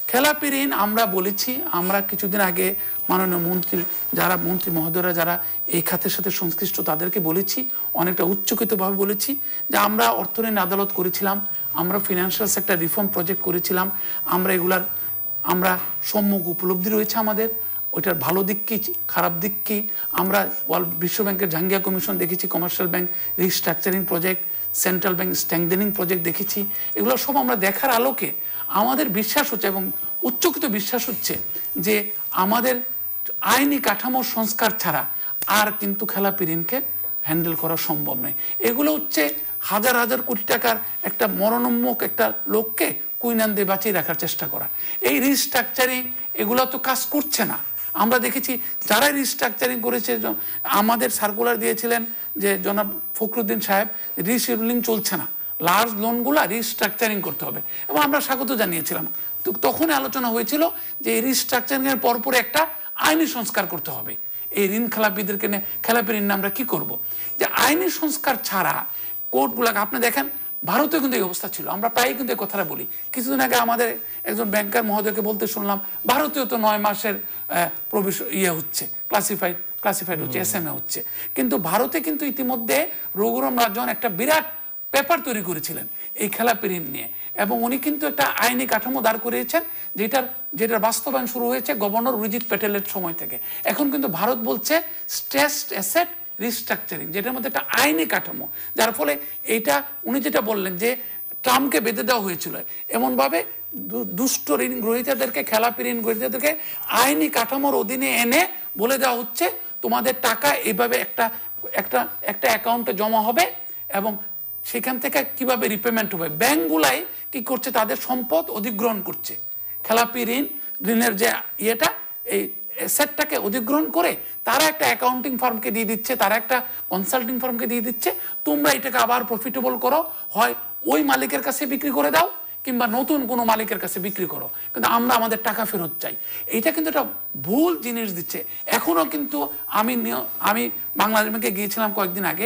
খেলাপি ঋণ আমরা বলেছি, আমরা কিছুদিন আগে মাননীয় মন্ত্রী যারা মন্ত্রী মহোদয়রা যারা এই খাতের সাথে সংশ্লিষ্ট তাদেরকে বলেছি, অনেকটা উচ্চকিতভাবে বলেছি যে আমরা অর্থঋণ আদালত করেছিলাম, আমরা ফিনান্সিয়াল সেক্টর রিফর্ম প্রজেক্ট করেছিলাম, আমরা এগুলার আমরা সম্মুখ উপলব্ধি রয়েছে আমাদের, ওইটার ভালো দিক কি খারাপ দিক কি, আমরা ওয়ার্ল্ড বিশ্ব ব্যাংকের জাঙ্গিয়া কমিশন দেখেছি, commercial bank restructuring project, central bank strengthening project দেখেছি। এগুলো সব আমরা দেখার আলোকে আমাদের বিশ্বাস হচ্ছে এবং উচ্চকিত বিশ্বাস হচ্ছে যে আমাদের আইনি কাঠামোর সংস্কার ছাড়া আর কিন্তু খেলাপি ঋণকে হ্যান্ডেল করা সম্ভব নয়। এগুলো হচ্ছে হাজার হাজার কোটি টাকার একটা মরণোন্মুখ একটা লোককে কুইনান দিয়ে বাঁচিয়ে রাখার চেষ্টা করা। এই রিস্ট্রাকচারিং এগুলো তো কাজ করছে না। আমরা দেখেছি যারা রিস্ট্রাকচারিং করেছে, আমাদের সার্কুলার দিয়েছিলেন যে জনাব ফখরুদ্দিন সাহেব, রিশিডিউলিং চলছে না, লার্জ লোনগুলা রিস্ট্রাকচারিং করতে হবে, এবং আমরা স্বাগত জানিয়েছিলাম। তো তখন আলোচনা হয়েছিল যে এই রিস্ট্রাকচারিং এর পরপরে একটা আইনি সংস্কার করতে হবে। এই ঋণ খেলাপিদেরকে নিয়ে খেলাপি ঋণ আমরা কি করব, যে আইনি সংস্কার ছাড়া কোর্টগুলাকে আপনি দেখেন ভারতেও কিন্তু এই অবস্থা ছিল। আমরা প্রায়ই কিন্তু এই কথাটা বলি। কিছুদিন আগে আমাদের একজন ব্যাংকার মহোদয়কে বলতে শুনলাম ভারতেও তো নয় মাসের প্রবেশ ইয়ে হচ্ছে, ক্লাসিফাইড ক্লাসিফাইড হচ্ছে, এস এম এ হচ্ছে। কিন্তু ভারতে কিন্তু ইতিমধ্যে রঘুরাম রাজন একটা বিরাট পেপার তৈরি করেছিলেন এই খেলাপি ঋণ নিয়ে, এবং উনি কিন্তু একটা আইনি কাঠামো দাঁড় করিয়েছেন যেটার যেটার বাস্তবায়ন শুরু হয়েছে গভর্নর উর্জিত প্যাটেলের সময় থেকে। এখন কিন্তু ভারত বলছে স্ট্রেসড অ্যাসেট রিস্ট্রাকচারিং, যেটার মধ্যে একটা আইনি কাঠামো, যার ফলে এইটা উনি যেটা বললেন যে ট্রাম্পকে বেঁধে দেওয়া হয়েছিল এমনভাবে দুষ্ট ঋণ গ্রহীতাদেরকে খেলাপি ঋণ গ্রহীতাদেরকে আইনি কাঠামোর অধীনে এনে বলে দেওয়া হচ্ছে তোমাদের টাকা এইভাবে একটা একটা একটা অ্যাকাউন্টে জমা হবে এবং সেখান থেকে কিভাবে রিপেমেন্ট হবে। ব্যাংকগুলাই কি করছে, তাদের সম্পদ অধিগ্রহণ করছে, খেলাপি ঋণ ঋণের যে ইয়েটা এই সেটটাকে অধিগ্রহণ করে তারা একটা অ্যাকাউন্টিং ফার্মকে দিয়ে দিচ্ছে, তারা একটা কনসাল্টিং ফার্মকে দিয়ে দিচ্ছে, তোমরা এটাকে আবার প্রফিটেবল করো, হয় ওই মালিকের কাছে বিক্রি করে দাও কিংবা নতুন কোনো মালিকের কাছে বিক্রি করো, কিন্তু আমরা আমাদের টাকা ফেরত চাই। এইটা কিন্তু একটা ভুল জিনিস দিচ্ছে। এখনও কিন্তু আমি আমি বাংলাদেশ ব্যাংকে গিয়েছিলাম কয়েকদিন আগে,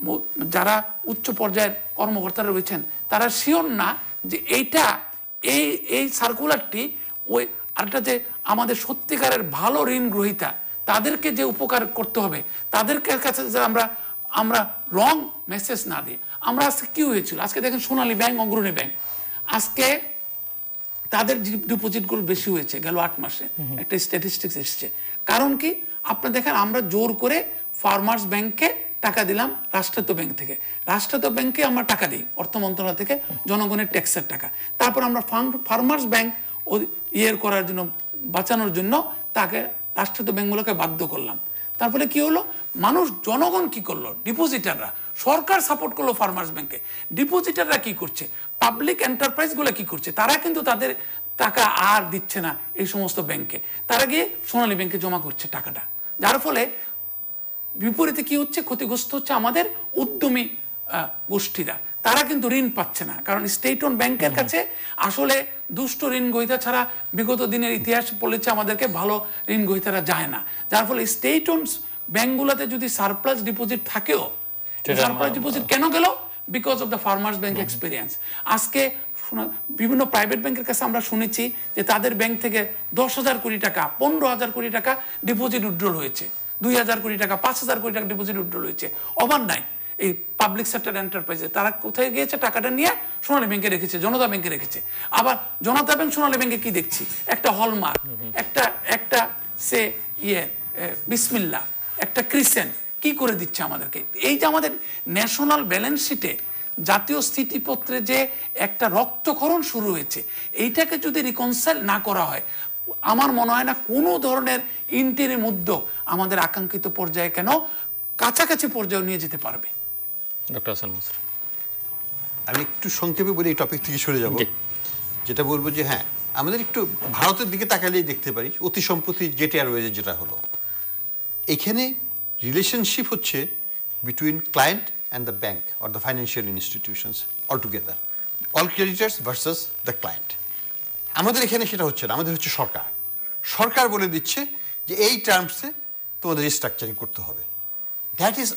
যারা উচ্চ পর্যায়ের কর্মকর্তারা রয়েছেন তারা শিওর না যে এইটা এই এই সার্কুলারটি ওই আরেকটা যে আমাদের সত্যিকারের ভালো ঋণ গ্রহীতা তাদেরকে যে উপকার করতে হবে তাদের কাছে যে আমরা আমরা রং মেসেজ না দিই। আমরা আজকে কি হয়েছিল, আজকে দেখেন সোনালী ব্যাংক, অগ্রণী ব্যাংক, আজকে তাদের ডিপোজিটগুলো বেশি হয়েছে গেল আট মাসে, একটা স্ট্যাটিস্টিক্স এসছে। কারণ কি, আপনি দেখেন আমরা জোর করে ফার্মার্স ব্যাংককে টাকা দিলাম রাষ্ট্রায়ত্ত ব্যাংক থেকে, রাষ্ট্রায়ত্ত ব্যাংকে আমরা টাকা দিই অর্থ মন্ত্রণালয় থেকে জনগণের ট্যাক্সের টাকা, তারপর আমরা ফার্মার্স ব্যাংক ও ইয়ের করার জন্য বাঁচানোর জন্য তাকে রাষ্ট্রায়ত্ত ব্যাংকগুলোকে বাধ্য করলাম। তারপরে কি হলো, মানুষ জনগণ কি করলো, ডিপোজিটাররা, সরকার সাপোর্ট করলো ফার্মার্স ব্যাংকে, ডিপোজিটাররা কি করছে, পাবলিক এন্টারপ্রাইজগুলো কি করছে, তারা কিন্তু তাদের টাকা আর দিচ্ছে না এই সমস্ত ব্যাংকে, তারা গিয়ে সোনালী ব্যাংকে জমা করছে টাকাটা, যার ফলে বিপরীতে কি হচ্ছে, ক্ষতিগ্রস্ত হচ্ছে আমাদের উদ্যমী গোষ্ঠীরা, তারা কিন্তু ঋণ পাচ্ছে না। কারণ স্টেট ওন ব্যাংকের কাছে আসলে দুষ্ট ঋণ গ্রহীতা ছাড়া বিগত দিনের ইতিহাস বলেছে আমাদেরকে ভালো ঋণ গ্রহীতারা যায় না, যার ফলে স্টেট ওন ব্যাংকগুলোতে যদি সারপ্লাস ডিপোজিট থাকেও, সারপ্লাস ডিপোজিট কেন গেল, because of the farmers bank experience. আজকে বিভিন্ন প্রাইভেট ব্যাংকের কাছে আমরা শুনেছি যে তাদের ব্যাংক থেকে দশ হাজার কোটি টাকা, পনেরো হাজার কোটি টাকা ডিপোজিট উইথড্রল হয়েছে, দুই হাজার কোটি টাকা, পাঁচ হাজার কোটি টাকা ডিপোজিট উইথড্রল হয়েছে ওভার নাইট। এই পাবলিক সেক্টর এন্টারপ্রাইজে তারা কোথায় গিয়েছে, টাকাটা নিয়ে সোনালী ব্যাংকে রেখেছে, জনতা ব্যাংকে রেখেছে। আবার জনতা ব্যাংক সোনালী ব্যাংকে কি দেখছি, একটা হলমার্ক, একটা একটা সে ইয়ে বিসমিল্লা, একটা ক্রিসেন্ট কি করে দিচ্ছে আমাদেরকে। এই যে আমাদের ন্যাশনাল ব্যালেন্স শিটে জাতীয় স্থিতিপত্রে যে একটা রক্তক্ষরণ শুরু হয়েছে, এইটাকে যদি রিকনসাইল না করা হয়, আমার মনে হয় না কোনো ধরনের ইন্টারিম উদ্যোগ আমাদের আকাঙ্ক্ষিত পর্যায়ে কেন কাছাকাছি পর্যায়ে নিয়ে যেতে পারবে। ডক্টর আহসান মানসুর, আমি একটু সংক্ষেপে বলে এই টপিক থেকে সরে যাব, যেটা বলবো যে হ্যাঁ আমাদের একটু ভারতের দিকে তাকালেই দেখতে পারি অতি সম্প্রতি জেট এয়ারওয়েজে যেটা হলো, এখানে রিলেশনশিপ হচ্ছে between client and the bank or the financial institutions all together, all creditors versus the client. আমাদের এখানে সেটা হচ্ছে না, আমাদের হচ্ছে সরকার সরকার বলে দিচ্ছে যে এই টার্মসে তোমাদের রিস্ট্রাকচারিং করতে হবে। That is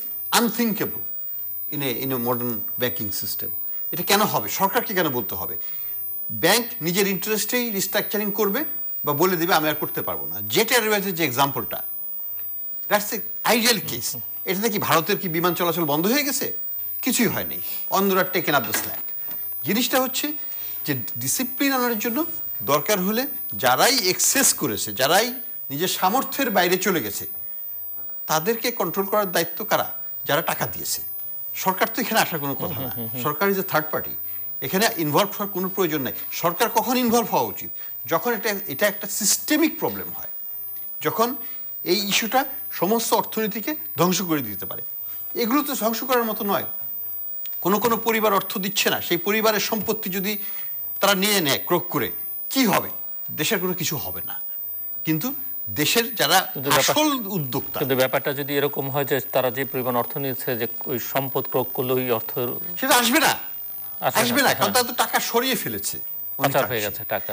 unthinkable in a in a modern banking system. এটা কেন হবে, সরকারকে কেন বলতে হবে? ব্যাংক নিজের ইন্টারেস্টেই রিস্ট্রাকচারিং করবে বা বলে দেবে আমি আর করতে পারবো না। জেট এয়ারওয়েজের যে এক্সাম্পলটা, দ্যাটস এ আইডিয়াল কেস। এটাতে কি ভারতের কি বিমান চলাচল বন্ধ হয়ে গেছে? কিছুই হয়নি। অন্যরা টেকেন আপ দ্য স্ল্যাক। জিনিসটা হচ্ছে যে ডিসিপ্লিন আনার জন্য দরকার হলে যারাই এক্সেস করেছে, যারাই নিজের সামর্থ্যের বাইরে চলে গেছে, তাদেরকে কন্ট্রোল করার দায়িত্ব কারা? যারা টাকা দিয়েছে। সরকার তো এখানে আসার কোনো কথা না। সরকার ইজ এ থার্ড পার্টি, এখানে ইনভলভ হওয়ার কোনো প্রয়োজন নাই। সরকার কখন ইনভলভ হওয়া উচিত? যখন এটা এটা একটা সিস্টেমিক প্রবলেম হয়, যখন এই ইস্যুটা সমস্ত অর্থনীতিকে ধ্বংস করে দিতে পারে। এগুলো তো ধ্বংস করার মতো নয়। কোনো কোনো পরিবার অর্থ দিচ্ছে না, সেই পরিবারের সম্পত্তি যদি তারা নিয়ে নেয় ক্রোক করে, কি হবে? দেশের কোনো কিছু হবে না। কিন্তু দেশের যারা আসল উদ্যোক্তা, কিন্তু ব্যাপারটা যদি এরকম হয় যে তারা যে পরিমাণ অর্থ নিচ্ছে, যে ওই সম্পদ ক্রোক করলে ওই অর্থ সেটা আসবে না, আসবে না, কারণ তারা তো টাকা সরিয়ে ফেলেছে, পাচার হয়ে গেছে টাকা।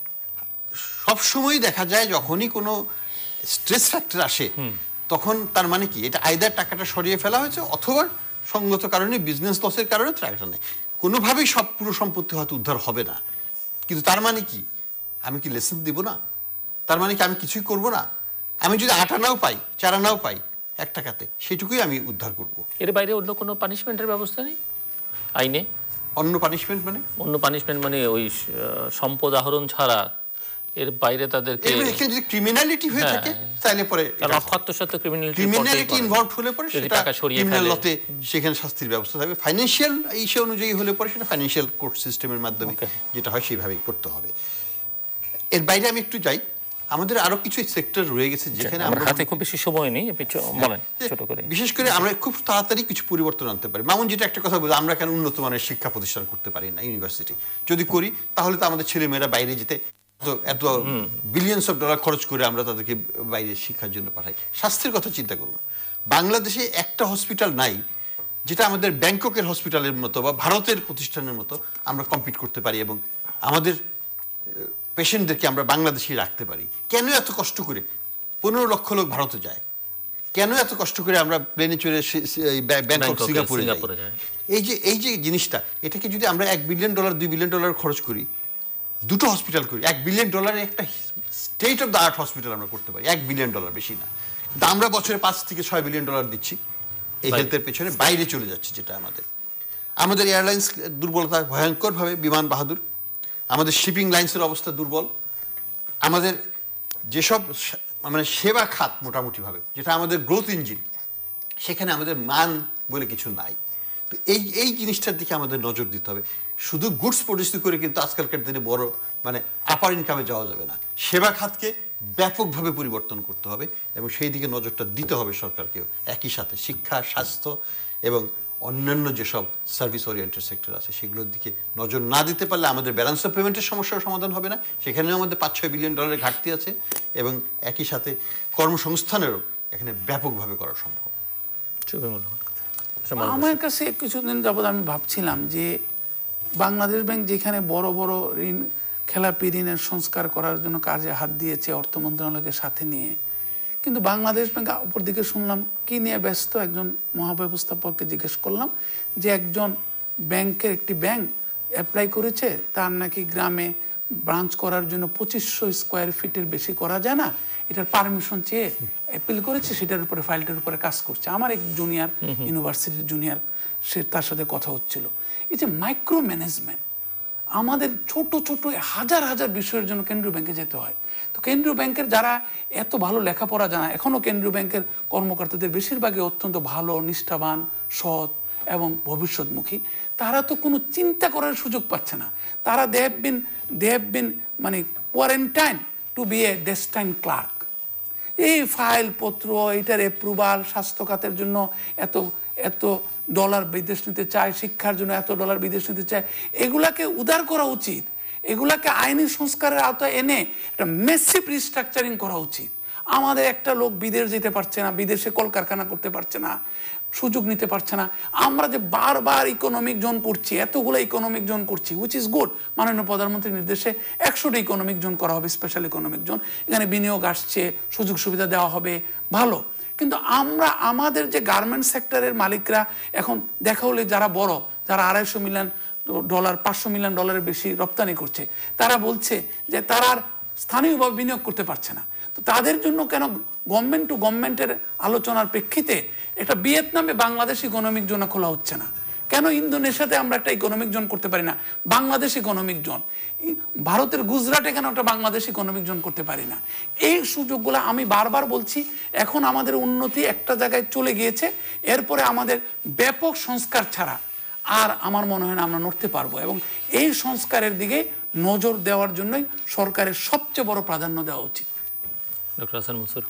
সবসময় দেখা যায় যখনই কোনো স্ট্রেস ফ্যাক্টর আসে, তখন তার মানে কি, এটা আইদার টাকাটা সরিয়ে ফেলা হয়েছে অথবা সঙ্গত কারণে, বিজনেস লসের কারণে টাকাটা নেই। কোনোভাবেই সব পুরো সম্পত্তি হয়তো উদ্ধার হবে না, কিন্তু তার মানে কি আমি কি লেসন দিব না? তার মানে কি আমি কিছুই করব না? আমি যদি আট আনাও পাই, চার আনাও পাই এক টাকাতে, সেটুকুই আমি উদ্ধার করব। এর বাইরে অন্য কোনো পানিশমেন্টের ব্যবস্থা নেই আইনে? অন্য পানিশমেন্ট মানে অন্য পানিশমেন্ট মানে ওই সম্পদ আহরণ ছাড়া এর বাইরে তাদেরকে, এখানে যদি ক্রিমিনালিটি হয়ে থাকে তাহলে পরে অক্ষাত্মশত ক্রিমিনালিটি ক্রিমিনালিটি ইনভলভ হলে পরে সেটা ক্রিমিনাল লতে সেখানে শাস্তির ব্যবস্থা থাকবে। ফাইন্যান্সিয়াল ইস্যু অনুযায়ী হলে পরে সেটা ফাইন্যান্সিয়াল কোর্ট সিস্টেমের মাধ্যমে যেটা হয় সেইভাবেই করতে হবে। এর বাইরে আমি একটু যাই, আমাদের আরো কিছু সেক্টর রয়ে গেছে যেখানে আমরা হাতে খুব বেশি সময় নেই, বলেন ছোট করে। বিশেষ করে আমরা খুব তাড়াতাড়ি কিছু পরিবর্তন আনতে পারি। মামুন যেটা একটা কথা বলে, আমরা কেন উন্নত মানের শিক্ষা প্রতিষ্ঠান করতে পারি না, ইউনিভার্সিটি? যদি করি তাহলে তো আমাদের ছেলে মেয়েরা বাইরে যেতে এত বিলিয়নস অফ ডলার খরচ করে আমরা তাদেরকে বাইরে শিক্ষার জন্য পাঠাই। স্বাস্থ্যের কথা চিন্তা করুন, বাংলাদেশে একটা হসপিটাল নাই যেটা আমাদের ব্যাংককের হসপিটালের মতো বা ভারতের প্রতিষ্ঠানের মতো আমরা কম্পিট করতে পারি এবং আমাদের পেশেন্টদেরকে আমরা বাংলাদেশেই রাখতে পারি। কেন এত কষ্ট করে পনেরো লক্ষ লোক ভারতে যায়? কেন এত কষ্ট করে আমরা প্লেনে চড়ে ব্যাংকক সিঙ্গাপুরে যাই? এই যে এই যে জিনিসটা, এটাকে যদি আমরা এক বিলিয়ন ডলার দুই বিলিয়ন ডলার খরচ করি, দুটো হসপিটাল করি, এক বিলিয়ন ডলারে একটা state of the art hospital আমরা করতে পারি। এক বিলিয়ন ডলার বেশি না, কিন্তু আমরা বছরে পাঁচ থেকে ছয় বিলিয়ন ডলার দিচ্ছি এই হেলথের পেছনে, বাইরে চলে যাচ্ছে। যেটা আমাদের আমাদের এয়ারলাইন্স দুর্বলতা ভয়ঙ্করভাবে, বিমান বাহাদুর, আমাদের শিপিং লাইন্সের অবস্থা দুর্বল, আমাদের যেসব মানে সেবা খাত মোটামুটিভাবে যেটা আমাদের গ্রোথ ইঞ্জিন, সেখানে আমাদের মান বলে কিছু নাই। তো এই এই জিনিসটার দিকে আমাদের নজর দিতে হবে। শুধু গুডস প্রডিউস করে কিন্তু আজকালকার দিনে বড় মানে আপার ইনকামে যাওয়া যাবে না। সেবা খাতকে ব্যাপকভাবে পরিবর্তন করতে হবে এবং সেই দিকে নজরটা দিতে হবে সরকারকেও। একই সাথে শিক্ষা, স্বাস্থ্য এবং অন্যান্য যেসব সার্ভিস ওরিয়েন্টেড সেক্টর আছে সেগুলোর দিকে নজর না দিতে পারলে আমাদের ব্যালেন্স অফ পেমেন্টের সমস্যার সমাধান হবে না। সেখানেও আমাদের পাঁচ ছয় বিলিয়ন ডলারের ঘাটতি আছে এবং একই সাথে কর্মসংস্থানেরও এখানে ব্যাপকভাবে করা সম্ভব। আমার কাছে কিছুদিন যাবত আমি ভাবছিলাম যে বাংলাদেশ ব্যাংক যেখানে বড় বড় ঋণ, খেলাপি ঋণের সংস্কার করার জন্য কাজে হাত দিয়েছে অর্থ মন্ত্রণালয়কে সাথে নিয়ে, কিন্তু বাংলাদেশ ব্যাংক উপর দিকে শুনলাম কি নিয়ে ব্যস্ত। একজন মহাব্যবস্থাপককে জিজ্ঞেস করলাম যে একজন ব্যাংকের একটি ব্যাংক অ্যাপ্লাই করেছে, তার নাকি গ্রামে ব্রাঞ্চ করার জন্য পঁচিশশো স্কোয়ার ফিটের বেশি করা যায় না, এটার পারমিশন চেয়ে অ্যাপিল করেছে, সেটার উপরে ফাইলটার উপরে কাজ করছে। আমার এক জুনিয়র, ইউনিভার্সিটির জুনিয়র, সে তার সাথে কথা হচ্ছিল। এই যে মাইক্রো ম্যানেজমেন্ট, আমাদের ছোট ছোট হাজার হাজার বিষয়ের জন্য কেন্দ্রীয় ব্যাংকে যেতে হয়। তো কেন্দ্রীয় ব্যাংকের যারা এত ভালো লেখাপড়া জানা, এখনও কেন্দ্রীয় ব্যাংকের কর্মকর্তাদের বেশিরভাগই অত্যন্ত ভালো, নিষ্ঠাবান, সৎ এবং ভবিষ্যৎমুখী, তারা তো কোনো চিন্তা করার সুযোগ পাচ্ছে না। তারা দে have bin they have been মানে quarantine to be a destine clerk. এই ফাইলপত্র, এটার অ্যাপ্রুভাল, স্বাস্থ্য খাতের জন্য এত এত ডলার বিদেশ নিতে চায়, শিক্ষার জন্য এত ডলার বিদেশ নিতে চায়, এগুলাকে উদার করা উচিত। এগুলাকে আইনি সংস্কারের আওতায় এনে একটা মেসিভ রিস্ট্রাকচারিং করা উচিত। আমাদের একটা লোক বিদেশ যেতে পারছে না, বিদেশে কলকারখানা করতে পারছে না, সুযোগ নিতে পারছে না। আমরা যে বারবার ইকোনমিক জোন করছি, এতগুলো ইকোনমিক জোন করছি, উইচ ইজ গুড। মাননীয় প্রধানমন্ত্রীর নির্দেশে একশোটা ইকোনমিক জোন করা হবে, স্পেশাল ইকোনমিক জোন। এখানে বিনিয়োগ আসছে, সুযোগ সুবিধা দেওয়া হবে, ভালো। কিন্তু আমরা আমাদের যে গার্মেন্টস সেক্টরের মালিকরা এখন দেখা হলে যারা বড়, যারা আড়াইশো মিলিয়ন ডলার পাঁচশো মিলিয়ন ডলারের বেশি রপ্তানি করছে, তারা বলছে যে তারা আর স্থানীয়ভাবে বিনিয়োগ করতে পারছে না। তো তাদের জন্য কেন গভর্নমেন্ট টু গভর্নমেন্টের আলোচনার প্রেক্ষিতে একটা ভিয়েতনামে বাংলাদেশ ইকোনমিক জোন খোলা হচ্ছে না? কেন ইন্দোনেশিয়াতে আমরা একটা ইকোনমিক জোন করতে পারি না, বাংলাদেশ ইকোনমিক জোন? ভারতের গুজরাটে কেন একটা বাংলাদেশ ইকোনমিক জোন করতে পারি না? এই সুযোগগুলো আমি বারবার বলছি। এখন আমাদের উন্নতি একটা জায়গায় চলে গিয়েছে, এরপরে আমাদের ব্যাপক সংস্কার ছাড়া আর আমার মনে হয় না আমরা নড়তে পারবো। এবং এই সংস্কারের দিকে নজর দেওয়ার জন্যই সরকারের সবচেয়ে বড় প্রাধান্য দেওয়া উচিত। ডক্টর আহসান মনসুর।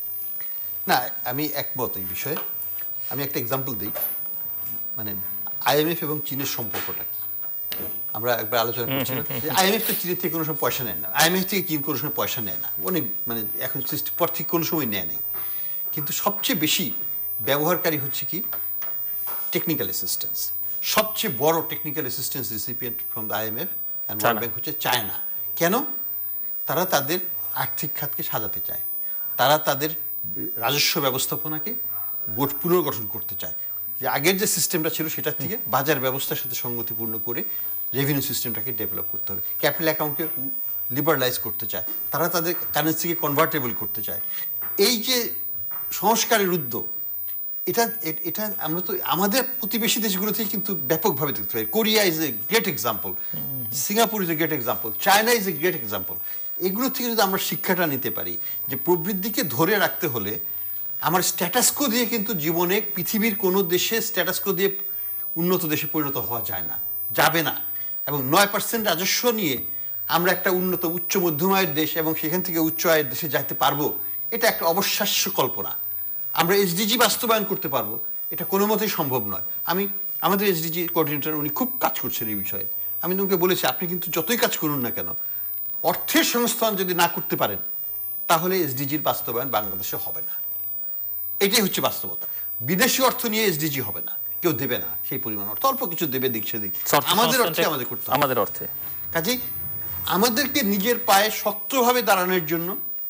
না, আমি একমত এই বিষয়ে। আমি একটা এক্সাম্পল দিই, মানে আইএমএফ এবং চীনের সম্পর্কটা কি আমরা একবার আলোচনা করছিলাম। আইএমএফ তো চীনের থেকে কোনো সময় পয়সা নেয় না, আইএমএফ থেকে চীন কোনো সময় পয়সা নেয় না, অনেক মানে এখন সৃষ্টির পর থেকে কোনো সময় নেয় নাই। কিন্তু সবচেয়ে বেশি ব্যবহারকারী হচ্ছে কি টেকনিক্যাল অ্যাসিস্ট্যান্স। সবচেয়ে বড় technical assistance recipient from the IMF and World Bank হচ্ছে চায়না। কেন? তারা তাদের আর্থিক খাতকে সাজাতে চায়, তারা তাদের রাজস্ব ব্যবস্থাপনাকে পুনর্গঠন করতে চায়। যে আগের যে সিস্টেমটা ছিল সেটার থেকে বাজার ব্যবস্থার সাথে সঙ্গতিপূর্ণ করে রেভিনিউ সিস্টেমটাকে ডেভেলপ করতে হবে, ক্যাপিটাল অ্যাকাউন্টকে লিবারালাইজ করতে চায়, তারা তাদের কারেন্সিকে কনভার্টেবল করতে চায়। এই যে সংস্কারের উদ্যোগ, এটা এটা আমরা তো আমাদের প্রতিবেশী দেশগুলোতেই কিন্তু ব্যাপকভাবে দেখতে পাই। Korea is a great example, Singapore is a great example, China is a great example. এগুলো থেকে যদি আমরা শিক্ষাটা নিতে পারি যে প্রবৃদ্ধিকে ধরে রাখতে হলে আমার স্ট্যাটাসকো দিয়ে কিন্তু জীবনে পৃথিবীর কোনো দেশে স্ট্যাটাসকো দিয়ে উন্নত দেশে পরিণত হওয়া যায় না, যাবে না। এবং নয় পার্সেন্ট রাজস্ব নিয়ে আমরা একটা উন্নত উচ্চ মধ্যম আয়ের দেশ এবং সেখান থেকে উচ্চ আয়ের দেশে যাইতে পারবো, এটা একটা অবিশ্বাস্য কল্পনা। আমরা এসডিজি বাস্তবায়ন করতে পারবো, এটা কোনো মতেই সম্ভব নয়। আমি আমাদের এসডিজি কোঅর্ডিনেটর উনি খুব কাজ করছেন এই বিষয়ে। আমি তোমাকে বলেছি আপনি কিন্তু যতই কাজ করুন না কেন, অর্থের সংস্থান যদি না করতে পারেন তাহলে এসডিজির বাস্তবায়ন বাংলাদেশে হবে না। এটাই হচ্ছে বাস্তবতা। বিদেশি অর্থ নিয়ে এসডিজি হবে না, কেউ দেবে না সেই পরিমাণ অর্থ, অল্প কিছু দেবে দিক সেদিক, আমাদের অর্থে আমাদের করতে হবে, আমাদের অর্থে। কাজেই আমাদেরকে নিজের পায়ে শক্তভাবে দাঁড়ানোর জন্য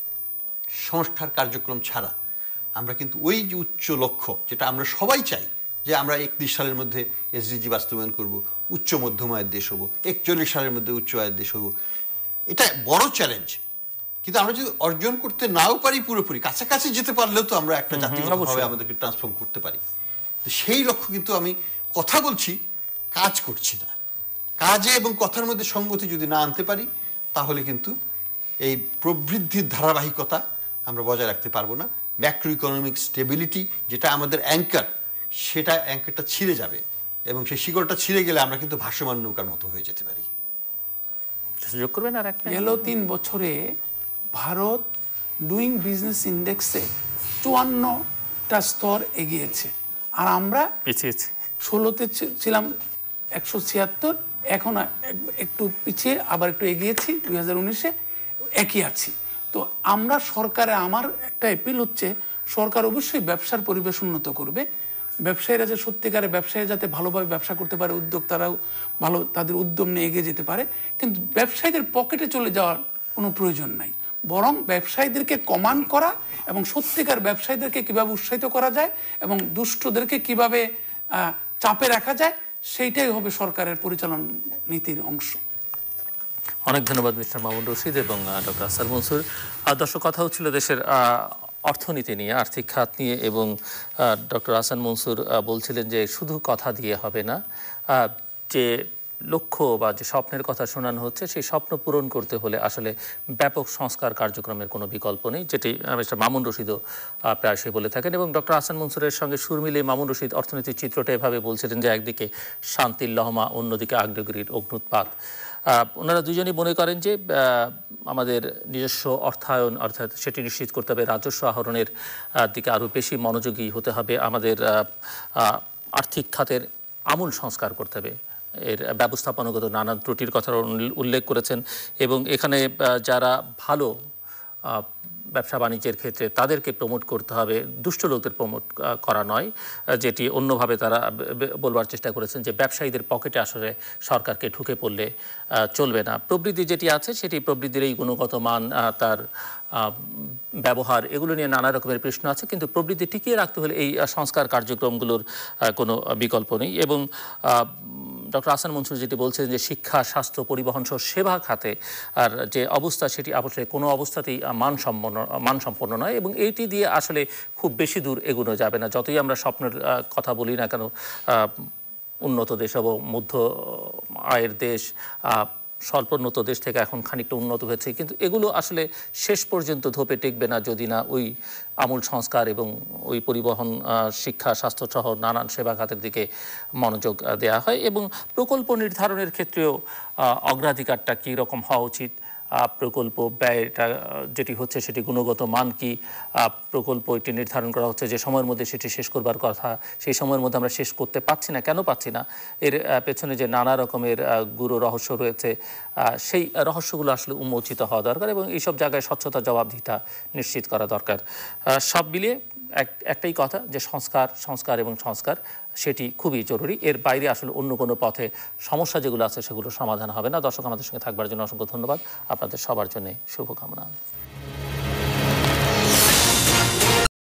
সংস্কার কার্যক্রম ছাড়া আমরা কিন্তু ওই যে উচ্চ লক্ষ্য যেটা আমরা সবাই চাই, যে আমরা একত্রিশ সালের মধ্যে এসডিজি বাস্তবায়ন করব, উচ্চ মধ্যম আয়ের দেশ হব, একচল্লিশ সালের মধ্যে উচ্চ আয়ের দেশ হব, এটা বড় চ্যালেঞ্জ। কিন্তু আমরা যদি অর্জন করতে নাও পারি পুরোপুরি, কাছাকাছি যেতে পারলেও তো আমরা একটা জাতিগতভাবে আমাদেরকে ট্রান্সফর্ম করতে পারি। তো সেই লক্ষ্য কিন্তু আমি কথা বলছি, কাজ করছি না। কাজে এবং কথার মধ্যে সঙ্গতি যদি না আনতে পারি তাহলে কিন্তু এই প্রবৃদ্ধির ধারাবাহিকতা আমরা বজায় রাখতে পারবো না। ম্যাক্রো ইকোনমিক স্টেবিলিটি যেটা আমাদের অ্যাঙ্কার, সেটা অ্যাঙ্কারটা ছিঁড়ে যাবে এবং সেই শিকড়টা ছিঁড়ে গেলে আমরা কিন্তু ভাসমান নৌকার মতো হয়ে যেতে পারি। সুযোগ করবেন আর একটা গেল তিন বছরে ভারত ডুইং বিজনেস ইন্ডেক্সে চুয়ান্নটা স্তর এগিয়েছে, আর আমরা পিছিয়েছি। ষোলোতে ছিলাম একশো ছিয়াত্তর, এখন একটু পিছিয়ে আবার একটু এগিয়েছি, দুই হাজার উনিশে একই আছি। তো আমরা সরকারে, আমার একটা অ্যাপিল হচ্ছে সরকার অবশ্যই ব্যবসার পরিবেশ উন্নত করবে, ব্যবসায়ীরা যে সত্যিকারে ব্যবসায়ী যাতে ভালোভাবে ব্যবসা করতে পারে, উদ্যোক্তারাও ভালো তাদের উদ্যম নিয়ে এগিয়ে যেতে পারে, কিন্তু ব্যবসায়ীদের পকেটে চলে যাওয়ার কোনো প্রয়োজন নাই। বরং ব্যবসায়ীদেরকে কমান্ড করা এবং সত্যিকার ব্যবসায়ীদেরকে কিভাবে উৎসাহিত করা যায় এবং দুষ্টদেরকে কিভাবে চাপে রাখা যায়, সেইটাই হবে সরকারের পরিচালনা নীতির অংশ। অনেক ধন্যবাদ মিস্টার মামুন রশিদ এবং ডক্টর আহসান মনসুর। দর্শক, কথা হচ্ছিল দেশের অর্থনীতি নিয়ে, আর্থিক খাত নিয়ে, এবং ডক্টর আহসান মনসুর বলছিলেন যে শুধু কথা দিয়ে হবে না, যে লক্ষ্য বা যে স্বপ্নের কথা শোনানো হচ্ছে সেই স্বপ্ন পূরণ করতে হলে আসলে ব্যাপক সংস্কার কার্যক্রমের কোনো বিকল্প নেই, যেটি মিস্টার মামুন রশিদও প্রায়শই বলে থাকেন। এবং ডক্টর আহসান মনসুরের সঙ্গে সুর মিলিয়ে মামুন রশিদ অর্থনীতির চিত্রটা এভাবে বলছিলেন যে একদিকে শান্তির লহমা, অন্যদিকে আগ্নেয়গিরির অগ্নুৎপাত। ওনারা দুজনই মনে করেন যে আমাদের নিজস্ব অর্থায়ন, অর্থাৎ সেটি নিশ্চিত করতে হবে, রাজস্ব আহরণের দিকে আরও বেশি মনোযোগী হতে হবে, আমাদের আর্থিক খাতের আমূল সংস্কার করতে হবে, এর ব্যবস্থাপনাগত নানান ত্রুটির কথা উল্লেখ করেছেন। এবং এখানে যারা ভালো ব্যবসা বাণিজ্যের ক্ষেত্রে তাদেরকে প্রমোট করতে হবে, দুষ্ট লোকদের প্রমোট করা নয়, যেটি অন্যভাবে তারা বলবার চেষ্টা করেছেন যে ব্যবসায়ীদের পকেটে আসলে সরকারকে ঢুকে পড়লে চলবে না। প্রবৃদ্ধি যেটি আছে সেটি প্রবৃদ্ধির এই গুণগত মান, তার ব্যবহার, এগুলো নিয়ে নানা রকমের প্রশ্ন আছে, কিন্তু প্রবৃদ্ধি টিকিয়ে রাখতে হলে এই সংস্কার কার্যক্রমগুলোর কোনো বিকল্প নেই। এবং ডক্টর আহসান মনসুর যেটি বলছেন যে শিক্ষা, স্বাস্থ্য, পরিবহন সহ সেবা খাতে আর যে অবস্থা সেটি আসলে কোনো অবস্থাতেই মানসম্পন্ন মানসম্পন্ন নয়, এবং এইটি দিয়ে আসলে খুব বেশি দূর এগোনো যাবে না। যতই আমরা স্বপ্নের কথা বলি না কেন, উন্নত দেশ এবং মধ্য আয়ের দেশ স্বল্পোন্নত দেশ থেকে এখন খানিকটা উন্নত হয়েছে, কিন্তু এগুলো আসলে শেষ পর্যন্ত ধোপে টেকবে না যদি না ওই আমূল সংস্কার এবং ওই পরিবহন, শিক্ষা, স্বাস্থ্য সহ নানান সেবা খাতের দিকে মনোযোগ দেওয়া হয়। এবং প্রকল্প নির্ধারণের ক্ষেত্রেও অগ্রাধিকারটা কী রকম হওয়া উচিত, প্রকল্প ব্যয়টা যেটি হচ্ছে সেটি গুণগত মান কি, প্রকল্প এটি নির্ধারণ করা হচ্ছে যে সময়ের মধ্যে সেটি শেষ করবার কথা, সেই সময়ের মধ্যে আমরা শেষ করতে পারছি না, কেন পাচ্ছি না, এর পেছনে যে নানা রকমের গুরু রহস্য রয়েছে, সেই রহস্যগুলো আসলে উন্মোচিত হওয়া দরকার এবং এইসব জায়গায় স্বচ্ছতা, জবাবদিহিতা নিশ্চিত করা দরকার। সব মিলিয়ে এক একটাই কথা যে সংস্কার সংস্কার এবং সংস্কার সেটি খুবই জরুরি। এর বাইরে আসলে অন্য কোনো পথে সমস্যা যেগুলো আছে সেগুলো সমাধান হবে না। দর্শক, আমাদের সঙ্গে থাকবার জন্য অসংখ্য ধন্যবাদ। আপনাদের সবার জন্য শুভকামনা।